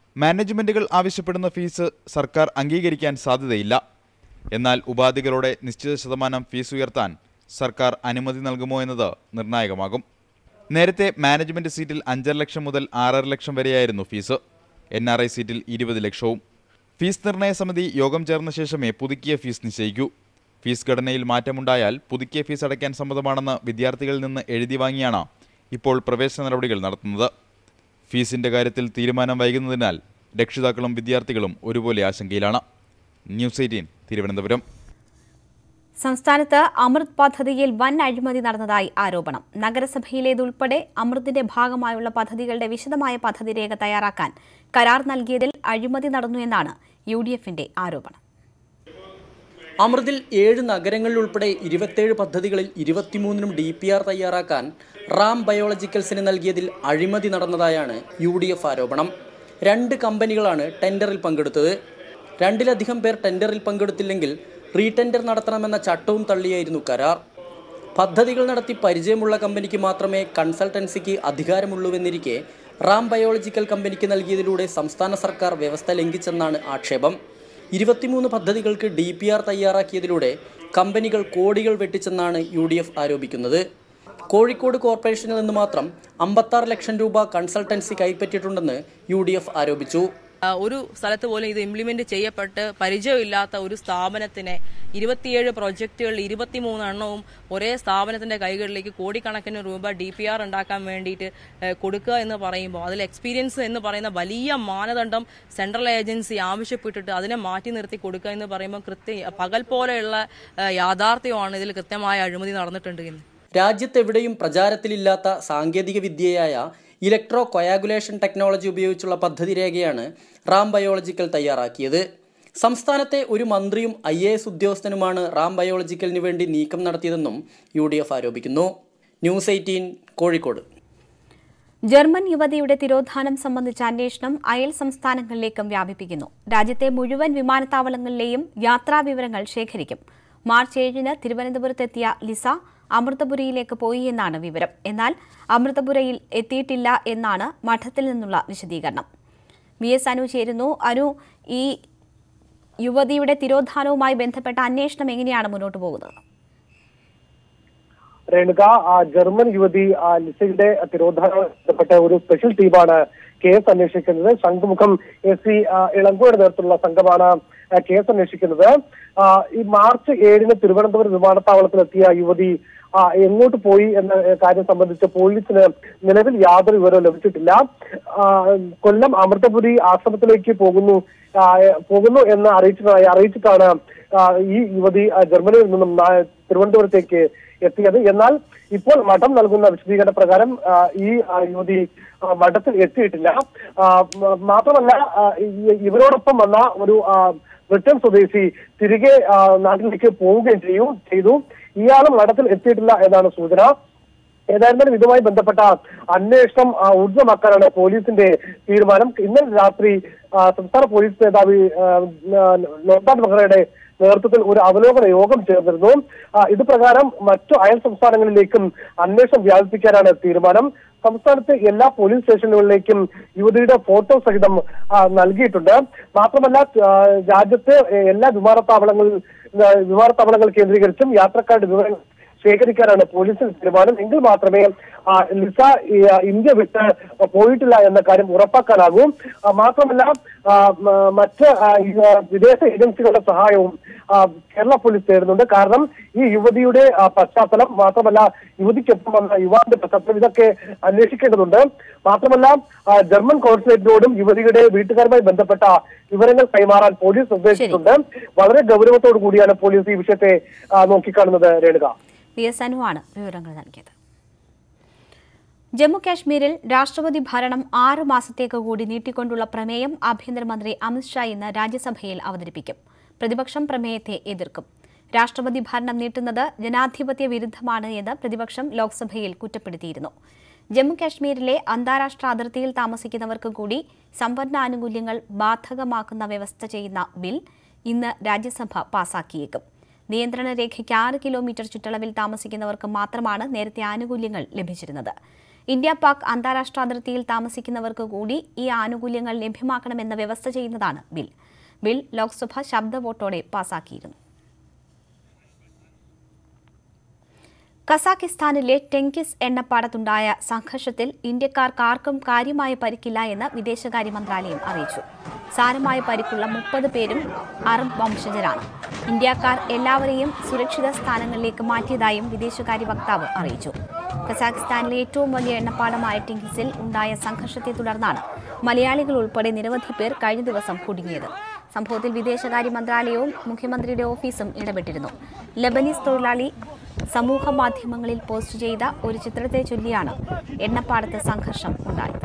മാനേജ്മെന്റുകൾ ആവശ്യപ്പെടുന്ന ഫീസ് സർക്കാർ അംഗീകരിക്കാൻ സാധ്യതയില്ല. എന്നാൽ ഉപാധികളോടെ നിശ്ചിത ശതമാനം ഫീസ് ഉയർത്താൻ സർക്കാർ അനുമതി നൽകുമോ എന്നത് നിർണായകമാകും. നേരത്തെ മാനേജ്മെന്റ് സീറ്റിൽ അഞ്ചര ലക്ഷം മുതൽ ആറര ലക്ഷം വരെയായിരുന്നു ഫീസ്. എൻ ആർ ഐ സീറ്റിൽ ഇരുപത് ലക്ഷവും. ഫീസ് നിർണയ സമിതി യോഗം ചേർന്ന ശേഷമേ പുതുക്കിയ ഫീസ് നിശ്ചയിക്കൂ. ഫീസ് ഘടനയിൽ മാറ്റമുണ്ടായാൽ പുതുക്കിയ ഫീസ് അടയ്ക്കാൻ സമ്മതമാണെന്ന് വിദ്യാർത്ഥികളിൽ നിന്ന് എഴുതി വാങ്ങിയാണ് ഇപ്പോൾ പ്രവേശന നടപടികൾ നടത്തുന്നത്. ഫീസിന്റെ കാര്യത്തിൽ തീരുമാനം വൈകുന്നതിനാൽ രക്ഷിതാക്കളും വിദ്യാർത്ഥികളും ഒരുപോലെ ആശങ്കയിലാണ്. News eighteen Thiruvananthapuram. സംസ്ഥാനത്ത് അമൃത് പദ്ധതിയിൽ വൻ അഴിമതി നടന്നതായി ആരോപണം. നഗരസഭയിലേതുൾപ്പെടെ അമൃതിന്റെ ഭാഗമായുള്ള പദ്ധതികളുടെ വിശദമായ പദ്ധതി രേഖ തയ്യാറാക്കാൻ കരാർ നൽകിയതിൽ അഴിമതി നടന്നു എന്നാണ് യു ഡി എഫിന്റെ ആരോപണം. അമൃതിൽ ഏഴ് നഗരങ്ങളിൽ ഉൾപ്പെടെ ഇരുപത്തേഴ് പദ്ധതികളിൽ ഇരുപത്തിമൂന്നിനും ഡി പി ആർ തയ്യാറാക്കാൻ റാം ബയോളജിക്കൽസിന് നൽകിയതിൽ അഴിമതി നടന്നതായാണ് യു ഡി എഫ് ആരോപണം. രണ്ട് കമ്പനികളാണ് ടെൻഡറിൽ പങ്കെടുത്തത്. രണ്ടിലധികം പേർ ടെൻഡറിൽ പങ്കെടുത്തില്ലെങ്കിൽ റീടെൻഡർ നടത്തണമെന്ന ചട്ടവും തള്ളിയായിരുന്നു കരാർ. പദ്ധതികൾ നടത്തി പരിചയമുള്ള കമ്പനിക്ക് മാത്രമേ കൺസൾട്ടൻസിക്ക് അധികാരമുള്ളൂവെന്നിരിക്കെ റാം ബയോളജിക്കൽ കമ്പനിക്ക് നൽകിയതിലൂടെ സംസ്ഥാന സർക്കാർ വ്യവസ്ഥ ലംഘിച്ചെന്നാണ് ആക്ഷേപം. ഇരുപത്തിമൂന്ന് പദ്ധതികൾക്ക് ഡി പി ആർ തയ്യാറാക്കിയതിലൂടെ കമ്പനികൾ കോടികൾ വെട്ടിച്ചെന്നാണ് യു ഡി എഫ് ആരോപിക്കുന്നത്. കോഴിക്കോട് കോർപ്പറേഷനിൽ നിന്ന് മാത്രം അമ്പത്താറ് ലക്ഷം രൂപ കൺസൾട്ടൻസി കൈപ്പറ്റിയിട്ടുണ്ടെന്ന് യു ഡി എഫ് ആരോപിച്ചു. ഒരു സ്ഥലത്ത് പോലും ഇത് ഇംപ്ലിമെന്റ് ചെയ്യപ്പെട്ട് പരിചയമില്ലാത്ത ഒരു സ്ഥാപനത്തിനെ ഇരുപത്തിയേഴ് പ്രൊജക്റ്റുകളിൽ ഇരുപത്തിമൂന്ന് എണ്ണവും ഒരേ സ്ഥാപനത്തിന്റെ കൈകളിലേക്ക് കോടിക്കണക്കിന് രൂപ ഡി പി ആർ ഉണ്ടാക്കാൻ വേണ്ടിയിട്ട് കൊടുക്കുക എന്ന് പറയുമ്പോൾ അതിൽ എക്സ്പീരിയൻസ് എന്ന് പറയുന്ന വലിയ മാനദണ്ഡം സെൻട്രൽ ഏജൻസി ആവശ്യപ്പെട്ടിട്ട് അതിനെ മാറ്റി നിർത്തി കൊടുക്കുക എന്ന് പറയുമ്പോൾ കൃത്യ പകൽ പോലെയുള്ള യാഥാർത്ഥ്യമാണ് ഇതിൽ കൃത്യമായ അഴിമതി നടന്നിട്ടുണ്ട്. രാജ്യത്തെവിടെയും പ്രചാരത്തിലില്ലാത്ത സാങ്കേതിക വിദ്യയായ ഇലക്ട്രോ കൊയാഗുലേഷൻ ടെക്നോളജി ഉപയോഗിച്ചുള്ള പദ്ധതി രേഖയാണ് റാം ബയോളജിക്കൽ തയ്യാറാക്കിയത്. സംസ്ഥാനത്തെ ഒരു മന്ത്രിയും ഐ എ എസ് ഉദ്യോഗസ്ഥനുമാണ് റാം ബയോളജിക്കലിന് വേണ്ടി നീക്കം നടത്തിയതെന്നും യു ഡി എഫ് ആരോപിക്കുന്നു. News eighteen Kozhikode. ജർമ്മൻ യുവതിയുടെ തിരോധാനം സംബന്ധിച്ച അന്വേഷണം അയൽ സംസ്ഥാനങ്ങളിലേക്കും വ്യാപിപ്പിക്കുന്നു. രാജ്യത്തെ മുഴുവൻ വിമാനത്താവളങ്ങളിലെയും യാത്രാ വിവരങ്ങൾ ശേഖരിക്കും. മാർച്ച് ഏഴിന് തിരുവനന്തപുരത്തെത്തിയ ലിസ അമൃതപുരിയിലേക്ക് പോയി എന്നാണ് വിവരം. എന്നാൽ അമൃതപുരയിൽ എത്തിയിട്ടില്ല എന്നാണ് മഠത്തിൽ നിന്നുള്ള വിശദീകരണം. വി എസ് അനു ചേരുന്നു. അനു, ഈ യുവതിയുടെ തിരോധാനവുമായി ബന്ധപ്പെട്ട അന്വേഷണം എങ്ങനെയാണ് മുന്നോട്ട് പോകുന്നത്? രേണുക, ജർമ്മൻ യുവതി ലിസയുടെ തിരോധാനവുമായി ബന്ധപ്പെട്ട ഒരു സ്പെഷ്യൽ ടീമാണ് കേസ് അന്വേഷിക്കുന്നത്. ശംഖുമുഖം എസ് സി ഇളങ്കോയുടെ നേതൃത്വത്തിലുള്ള സംഘമാണ് കേസ് അന്വേഷിക്കുന്നത്. ഈ മാർച്ച് ഏഴിന് തിരുവനന്തപുരം വിമാനത്താവളത്തിലെത്തിയ യുവതി എങ്ങോട്ട് പോയി എന്ന കാര്യം സംബന്ധിച്ച് പോലീസിന് നിലവിൽ യാതൊരു വിവരവും ലഭിച്ചിട്ടില്ല. കൊല്ലം അമൃതപുരി ആശ്രമത്തിലേക്ക് പോകുന്നു പോകുന്നു എന്ന് അറിയിച്ചതായി അറിയിച്ചിട്ടാണ് ഈ യുവതി ജർമ്മനിയിൽ നിന്നും തിരുവനന്തപുരത്തേക്ക് എത്തിയത്. എന്നാൽ ഇപ്പോൾ മഠം നൽകുന്ന വിശദീകരണ പ്രകാരം ഈ യുവതി മഠത്തിൽ എത്തിയിട്ടില്ല. മാത്രമല്ല ഇവരോടൊപ്പം വന്ന ഒരു ബ്രിട്ടൻ സ്വദേശി തിരികെ നാട്ടിലേക്ക് പോവുകയും ചെയ്യും ചെയ്തു ഇയാളും മഠത്തിൽ എത്തിയിട്ടില്ല എന്നാണ് സൂചന. ഏതായിരുന്നാലും ഇതുമായി ബന്ധപ്പെട്ട അന്വേഷണം ഊർജ്ജമാക്കാനാണ് പോലീസിന്റെ തീരുമാനം. ഇന്നലെ രാത്രി സംസ്ഥാന പോലീസ് മേധാവി ലോക്നാഥ് ബെഹ്റയുടെ നേതൃത്വത്തിൽ ഒരു അവലോകന യോഗം ചേർന്നിരുന്നു. ഇത് പ്രകാരം മറ്റു അയൽ സംസ്ഥാനങ്ങളിലേക്കും അന്വേഷണം വ്യാപിപ്പിക്കാനാണ് തീരുമാനം. സംസ്ഥാനത്തെ എല്ലാ പോലീസ് സ്റ്റേഷനുകളിലേക്കും യുവതിയുടെ ഫോട്ടോ സഹിതം നൽകിയിട്ടുണ്ട്. മാത്രമല്ല രാജ്യത്തെ എല്ലാ വിമാനത്താവളങ്ങളിൽ വിമാനത്താവളങ്ങൾ കേന്ദ്രീകരിച്ചും യാത്രക്കാരുടെ വിവരങ്ങൾ ശേഖരിക്കാനാണ് പോലീസിന്റെ തീരുമാനം. എങ്കിൽ മാത്രമേ ലിസ ഇന്ത്യ വിട്ട് പോയിട്ടില്ല എന്ന കാര്യം ഉറപ്പാക്കാനാകൂ. മാത്രമല്ല മറ്റ് വിദേശ ഏജൻസികളുടെ സഹായവും കേരള പോലീസ് തേടുന്നുണ്ട്. കാരണം ഈ യുവതിയുടെ പശ്ചാത്തലം, മാത്രമല്ല യുവതിക്കൊപ്പം വന്ന യുവാവിന്റെ പശ്ചാത്തലം, ഇതൊക്കെ അന്വേഷിക്കേണ്ടതുണ്ട്. മാത്രമല്ല ജർമ്മൻ കോൺസുലേറ്റിനോടും യുവതിയുടെ വീട്ടുകാരുമായി ബന്ധപ്പെട്ട വിവരങ്ങൾ കൈമാറാൻ പോലീസ് നിർദ്ദേശിച്ചിട്ടുണ്ട്. വളരെ ഗൗരവത്തോടു കൂടിയാണ് പോലീസ് ഈ വിഷയത്തെ നോക്കിക്കാണുന്നത്. രേണുക, പി എസ് അനുവാണ് വിവരങ്ങൾ നൽകിയത്. ജമ്മു കാശ്മീരിൽ രാഷ്ട്രപതി ഭരണം ആറ് മാസത്തേക്ക് കൂടി നീട്ടിക്കൊണ്ടുള്ള പ്രമേയം ആഭ്യന്തരമന്ത്രി അമിത്ഷാ ഇന്ന് രാജ്യസഭയിൽ അവതരിപ്പിക്കും. പ്രതിപക്ഷം പ്രമേയത്തെ എതിർക്കും. രാഷ്ട്രപതി ഭരണം നീട്ടുന്നത് ജനാധിപത്യ വിരുദ്ധമാണ് എന്ന് പ്രതിപക്ഷം ലോക്സഭയിൽ കുറ്റപ്പെടുത്തിയിരുന്നു. ജമ്മു കാശ്മീരിലെ അന്താരാഷ്ട്ര അതിർത്തിയിൽ താമസിക്കുന്നവർക്ക് കൂടി സംവരണ ആനുകൂല്യങ്ങൾ ബാധകമാക്കുന്ന വ്യവസ്ഥ ചെയ്യുന്ന ബിൽ ഇന്ന് രാജ്യസഭ പാസാക്കിയേക്കും. നിയന്ത്രണ രേഖയ്ക്ക് ആറ് കിലോമീറ്റർ ചുറ്റളവിൽ താമസിക്കുന്നവർക്ക് മാത്രമാണ് നേരത്തെ ആനുകൂല്യങ്ങൾ ലഭിച്ചിരുന്നത്. ഇന്ത്യ പാക് അന്താരാഷ്ട്ര അതിർത്തിയിൽ താമസിക്കുന്നവർക്ക് കൂടി ഈ ആനുകൂല്യങ്ങൾ ലഭ്യമാക്കണമെന്ന വ്യവസ്ഥ ചെയ്യുന്നതാണ് ബിൽ. ബിൽ ലോക്സഭ ശബ്ദ വോട്ടോടെ പാസാക്കിയിരുന്നു. കസാഖിസ്ഥാനിലെ ടെങ്കിസ് എണ്ണപ്പാടത്തുണ്ടായ സംഘർഷത്തിൽ ഇന്ത്യക്കാർക്ക് ആർക്കും കാര്യമായ പരിക്കില്ല എന്ന് വിദേശകാര്യ മന്ത്രാലയം അറിയിച്ചു. സാരമായ പരിക്കുള്ള മുപ്പത് പേരും അറബ് വംശജരാണ്. ഇന്ത്യക്കാർ എല്ലാവരെയും സുരക്ഷിത സ്ഥാനങ്ങളിലേക്ക് മാറ്റിയതായും വിദേശകാര്യ വക്താവ് അറിയിച്ചു. കസാഖിസ്ഥാനിലെ ഏറ്റവും വലിയ എണ്ണപ്പാടമായ ടെങ്കിസിൽ ഉണ്ടായ സംഘർഷത്തെ തുടർന്നാണ് മലയാളികൾ ഉൾപ്പെടെ നിരവധി പേർ കഴിഞ്ഞ ദിവസം കുടുങ്ങിയത്. സംഭവത്തിൽ വിദേശകാര്യ മന്ത്രാലയവും മുഖ്യമന്ത്രിയുടെ ഓഫീസും ഇടപെട്ടിരുന്നു. ലബനീസ് തൊഴിലാളി സമൂഹ മാധ്യമങ്ങളിൽ പോസ്റ്റ് ചെയ്ത ഒരു ചിത്രത്തെ ചൊല്ലിയാണ് എണ്ണപ്പാടത്ത് സംഘർഷം ഉണ്ടായത്.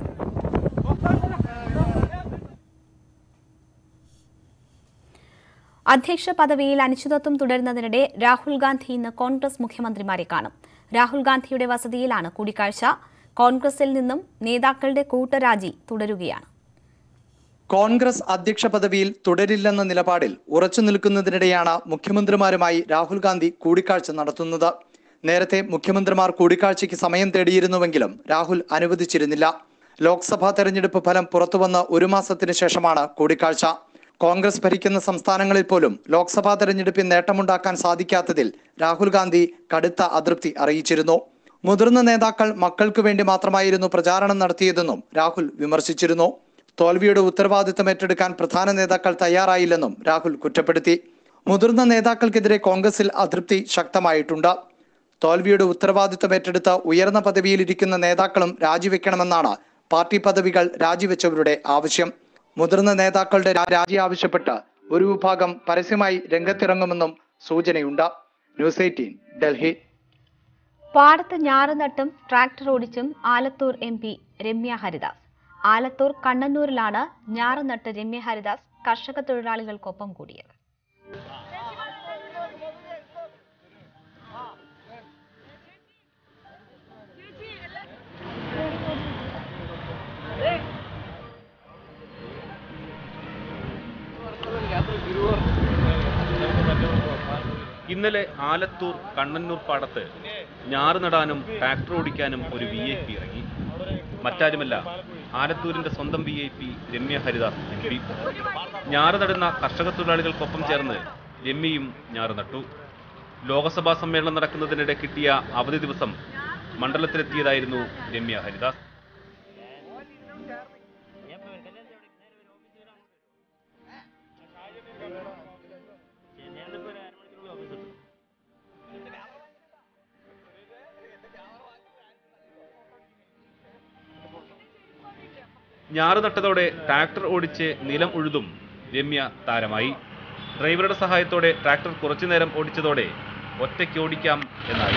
അധ്യക്ഷ പദവിയിൽ അനിശ്ചിതത്വം തുടരുന്നതിനിടെ രാഹുൽ ഗാന്ധി ഇന്ന് കോൺഗ്രസ് മുഖ്യമന്ത്രിമാരെ കാണും. രാഹുൽ ഗാന്ധിയുടെ വസതിയിലാണ് കൂടിക്കാഴ്ച. കോൺഗ്രസിൽ നിന്നും നേതാക്കളുടെ കൂട്ടരാജി തുടരുകയാണ്. കോൺഗ്രസ് അധ്യക്ഷ പദവിയിൽ തുടരില്ലെന്ന നിലപാടിൽ ഉറച്ചു നിൽക്കുന്നതിനിടെയാണ് മുഖ്യമന്ത്രിമാരുമായി രാഹുൽ ഗാന്ധി കൂടിക്കാഴ്ച നടത്തുന്നത്. നേരത്തെ മുഖ്യമന്ത്രിമാർ കൂടിക്കാഴ്ചയ്ക്ക് സമയം തേടിയിരുന്നുവെങ്കിലും രാഹുൽ അനുവദിച്ചിരുന്നില്ല. ലോക്സഭാ തെരഞ്ഞെടുപ്പ് ഫലം പുറത്തുവന്ന ഒരു മാസത്തിന് ശേഷമാണ് കൂടിക്കാഴ്ച. കോൺഗ്രസ് ഭരിക്കുന്ന സംസ്ഥാനങ്ങളിൽ പോലും ലോക്സഭാ തെരഞ്ഞെടുപ്പിൽ നേട്ടമുണ്ടാക്കാൻ സാധിക്കാത്തതിൽ രാഹുൽ ഗാന്ധി കടുത്ത അതൃപ്തി അറിയിച്ചിരുന്നു. മുതിർന്ന നേതാക്കൾ മക്കൾക്ക് വേണ്ടി മാത്രമായിരുന്നു പ്രചാരണം നടത്തിയതെന്നും രാഹുൽ വിമർശിച്ചിരുന്നു. തോൽവിയുടെ ഉത്തരവാദിത്തം ഏറ്റെടുക്കാൻ പ്രധാന നേതാക്കൾ തയ്യാറായില്ലെന്നും രാഹുൽ കുറ്റപ്പെടുത്തി. മുതിർന്ന നേതാക്കൾക്കെതിരെ കോൺഗ്രസിൽ അതൃപ്തി ശക്തമായിട്ടുണ്ട്. തോൽവിയുടെ ഉത്തരവാദിത്തം ഏറ്റെടുത്ത് ഉയർന്ന പദവിയിലിരിക്കുന്ന നേതാക്കളും രാജിവെക്കണമെന്നാണ് പാർട്ടി പദവികൾ രാജിവെച്ചവരുടെ ആവശ്യം. മുതിർന്ന നേതാക്കളുടെ രാജി ആവശ്യപ്പെട്ട് ഒരു വിഭാഗം പരസ്യമായി രംഗത്തിറങ്ങുമെന്നും സൂചനയുണ്ട്. News eighteen Delhi. പാടത്ത് ഞാറ് നട്ടും ട്രാക്ടർ ഓടിച്ചും ആലത്തൂർ എം പി രമ്യ ഹരിദാസ്. ആലത്തൂർ കണ്ണന്നൂരിലാണ് ഞാറ് നട്ട് രമ്യ ഹരിദാസ് കർഷക തൊഴിലാളികൾക്കൊപ്പം കൂടിയത്. ഇന്നലെ ആലത്തൂർ കണ്ണന്നൂർ പാടത്ത് ഞാറ് നടാനും ട്രാക്ടർ ഓടിക്കാനും ഒരു വി ഐ പി ഇറങ്ങി. മറ്റാരുമല്ല, ആലത്തൂരിന്റെ സ്വന്തം V I P Ramya Haridas M P. ഞാറ് നടുന്ന കർഷക തൊഴിലാളികൾക്കൊപ്പം ചേർന്ന് രമ്യയും ഞാറ് നട്ടു. ലോക്സഭാ സമ്മേളനം നടക്കുന്നതിനിടെ കിട്ടിയ അവധി ദിവസം മണ്ഡലത്തിലെത്തിയതായിരുന്നു രമ്യ ഹരിദാസ്. ഞാറ് നട്ടതോടെ ട്രാക്ടർ ഓടിച്ച് നിലം ഉഴുതും രമ്യ താരമായി. ഡ്രൈവറുടെ സഹായത്തോടെ ട്രാക്ടർ കുറച്ചു നേരം ഓടിച്ചതോടെ ഒറ്റയ്ക്ക് ഓടിക്കാം എന്നായി.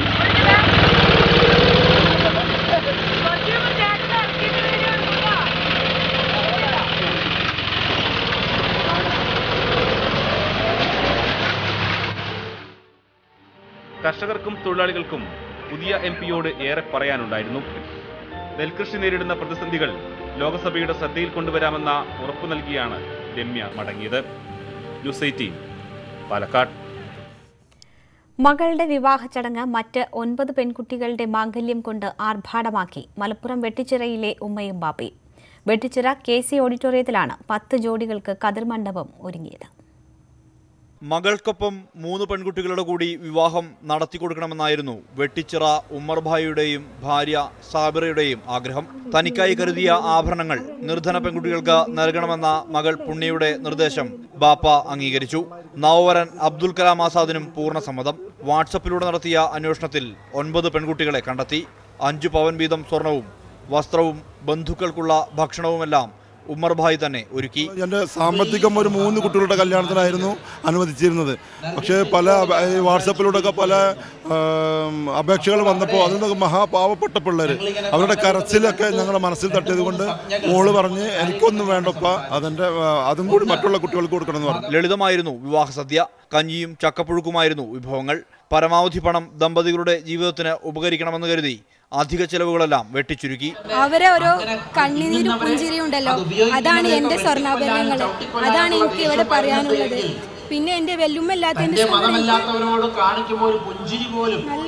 കർഷകർക്കും തൊഴിലാളികൾക്കും പുതിയ എം പിയോട് ഏറെ പറയാനുണ്ടായിരുന്നു. നെൽകൃഷി നേരിടുന്ന പ്രതിസന്ധികൾ ലോക്സഭയുടെ ശ്രദ്ധയിൽ കൊണ്ടുവരാമെന്ന ഉറപ്പു നൽകിയാണ് രമ്യ മടങ്ങിയത്. News eighteen Palakkad. മകളുടെ വിവാഹ ചടങ്ങ് മറ്റ് ഒൻപത് പെൺകുട്ടികളുടെ മാംഗല്യം കൊണ്ട് ആർഭാടമാക്കി മലപ്പുറം വെട്ടിച്ചിറയിലെ ഉമ്മയും ബാപ്പയും. വെട്ടിച്ചിറ കെ സി ഓഡിറ്റോറിയത്തിലാണ് പത്ത് ജോഡികൾക്ക് കതിർമണ്ഡപം ഒരുങ്ങിയത്. മകൾക്കൊപ്പം മൂന്ന് പെൺകുട്ടികളുടെ കൂടി വിവാഹം നടത്തിക്കൊടുക്കണമെന്നായിരുന്നു വെട്ടിച്ചിറ ഉമ്മർഭായിയുടെയും ഭാര്യ സാബിറയുടെയും ആഗ്രഹം. തനിക്കായി കരുതിയ ആഭരണങ്ങൾ നിർധന പെൺകുട്ടികൾക്ക് നൽകണമെന്ന മകൾ പുണ്യയുടെ നിർദ്ദേശം ബാപ്പ അംഗീകരിച്ചു. നവവരൻ അബ്ദുൽ കലാം ആസാദിനും പൂർണ്ണ സമ്മതം. വാട്സപ്പിലൂടെ നടത്തിയ അന്വേഷണത്തിൽ ഒൻപത് പെൺകുട്ടികളെ കണ്ടെത്തി. അഞ്ചു പവൻ വീതം സ്വർണവും വസ്ത്രവും ബന്ധുക്കൾക്കുള്ള ഭക്ഷണവുമെല്ലാം ഉമ്മർഭായി തന്നെ ഒരുക്കി. എൻ്റെ സാമ്പത്തികം ഒരു മൂന്ന് കുട്ടികളുടെ കല്യാണത്തിനായിരുന്നു അനുവദിച്ചിരുന്നത്. പക്ഷേ പല വാട്സപ്പിലൂടെയൊക്കെ പല അപേക്ഷകൾ വന്നപ്പോൾ അതിൽ നിന്നൊക്കെ മഹാപാവപ്പെട്ട പിള്ളേർ അവരുടെ കരച്ചിലൊക്കെ ഞങ്ങളുടെ മനസ്സിൽ തട്ടിയത് കൊണ്ട് മോള് പറഞ്ഞ് എനിക്കൊന്നും വേണ്ടപ്പ അതെൻ്റെ അതും കൂടി മറ്റുള്ള കുട്ടികൾക്ക് കൊടുക്കണമെന്ന് പറഞ്ഞു. ലളിതമായിരുന്നു വിവാഹ സദ്യ. കഞ്ഞിയും ചക്കപ്പുഴുക്കുമായിരുന്നു വിഭവങ്ങൾ. പരമാവധി പണം ദമ്പതികളുടെ ജീവിതത്തിന് ഉപകരിക്കണമെന്ന് കരുതി അധിക ചെലവുകളെല്ലാം വെട്ടിച്ചുരുക്കി. അവരെ ഓരോ കണ്ണുനീരും പുഞ്ചിരിയും ഉണ്ടല്ലോ, അതാണ് എന്റെ സ്വർണ്ണാഭരണങ്ങൾ. അതാണ് എനിക്ക് ഇവിടെ പറയാനുള്ളത്. പിന്നെ എന്റെ വെല്ലുമ്മല്ലാത്തതിന്റെ നല്ലോണം ഉണ്ട്.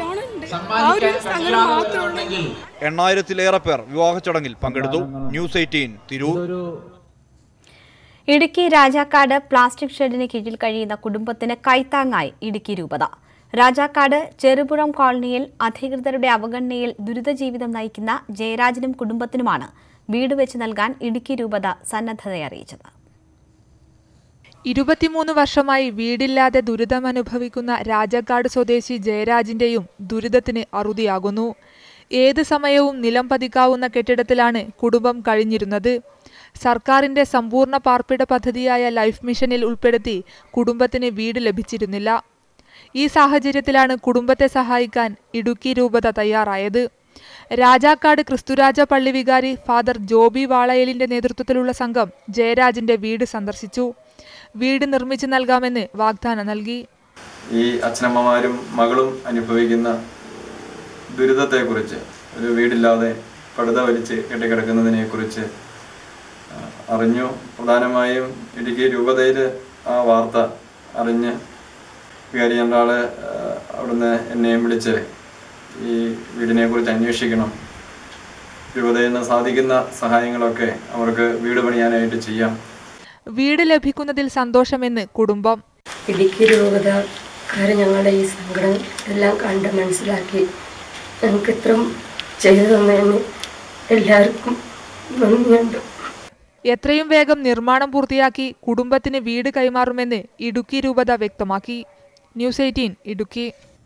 എണ്ണായിരത്തിലേറെ പേർ വിവാഹ ചടങ്ങിൽ പങ്കെടുത്തു. News eighteen Tirur. Idukki Rajakkad plastic ഷെഡിന് കീഴിൽ കഴിയുന്ന കുടുംബത്തിന് കൈത്താങ്ങായി ഇടുക്കി രൂപത. രാജാക്കാട് ചെറുപുഴം കോളനിയിൽ അധികൃതരുടെ അവഗണനയിൽ ദുരിത ജീവിതം നയിക്കുന്ന ജയരാജനും കുടുംബത്തിനുമാണ് വീട് വെച്ച് നൽകാൻ ഇടുക്കി രൂപത സന്നദ്ധതയറിയിച്ചത്. ഇരുപത്തിമൂന്ന് വർഷമായി വീടില്ലാതെ ദുരിതമനുഭവിക്കുന്ന രാജാക്കാട് സ്വദേശി ജയരാജിന്റെയും ദുരിതത്തിന് അറുതിയാകുന്നു. ഏത് സമയവും നിലം പതിക്കാവുന്ന കെട്ടിടത്തിലാണ് കുടുംബം കഴിഞ്ഞിരുന്നത്. സർക്കാരിന്റെ സമ്പൂർണ്ണ പാർപ്പിട പദ്ധതിയായ ലൈഫ് മിഷനിൽ ഉൾപ്പെടുത്തി കുടുംബത്തിന് വീട് ലഭിച്ചിരുന്നില്ല. ഈ സാഹചര്യത്തിലാണ് കുടുംബത്തെ സഹായിക്കാൻ ഇടുക്കി രൂപത തയ്യാറായത്. രാജാക്കാട് ക്രിസ്തുരാജ പള്ളി വികാരി ഫാദർ ജോബി വാളയലിന്റെ നേതൃത്വത്തിലുള്ള സംഘം ജയരാജിന്റെ വീട് സന്ദർശിച്ചു. വീട് നിർമ്മിച്ചു നൽകാമെന്ന് വാഗ്ദാനം നൽകി. ഈ അച്ഛനമ്മമാരും മകളും അനുഭവിക്കുന്ന ദുരിതത്തെക്കുറിച്ച്, ഒരു വീടില്ലാതെ പടുത വലിച്ച് കെട്ടിക്കിടക്കുന്നതിനെ കുറിച്ച് അറിഞ്ഞു. പ്രധാനമായും ഇടുക്കി രൂപതയിൽ ആ വാർത്ത അറിഞ്ഞ് വികാരി ജനറാള് അവിടുന്ന് എന്നെയും വിളിച്ച് ഈ വീടിനെ കുറിച്ച് അന്വേഷിക്കണം, രൂപതയിൽ നിന്ന് സാധിക്കുന്ന സഹായങ്ങളൊക്കെ അവർക്ക് വീട് പണിയാനായിട്ട് ചെയ്യാം. വീട് ലഭിക്കുന്നതിൽ സന്തോഷമെന്ന് കുടുംബം. ഇടുക്കി രൂപതക്കാർ ഞങ്ങളുടെ ഈ സങ്കടം എല്ലാം കണ്ട് മനസ്സിലാക്കി ഞങ്ങൾക്ക് ഇത്രയും ചെയ്തു തന്നതിന് എല്ലാവർക്കും നന്ദിയുണ്ട്. എത്രയും വേഗം നിർമ്മാണം പൂർത്തിയാക്കി കുടുംബത്തിന് വീട് കൈമാറുമെന്ന് ഇടുക്കി രൂപത വ്യക്തമാക്കി. News eighteen Idukki.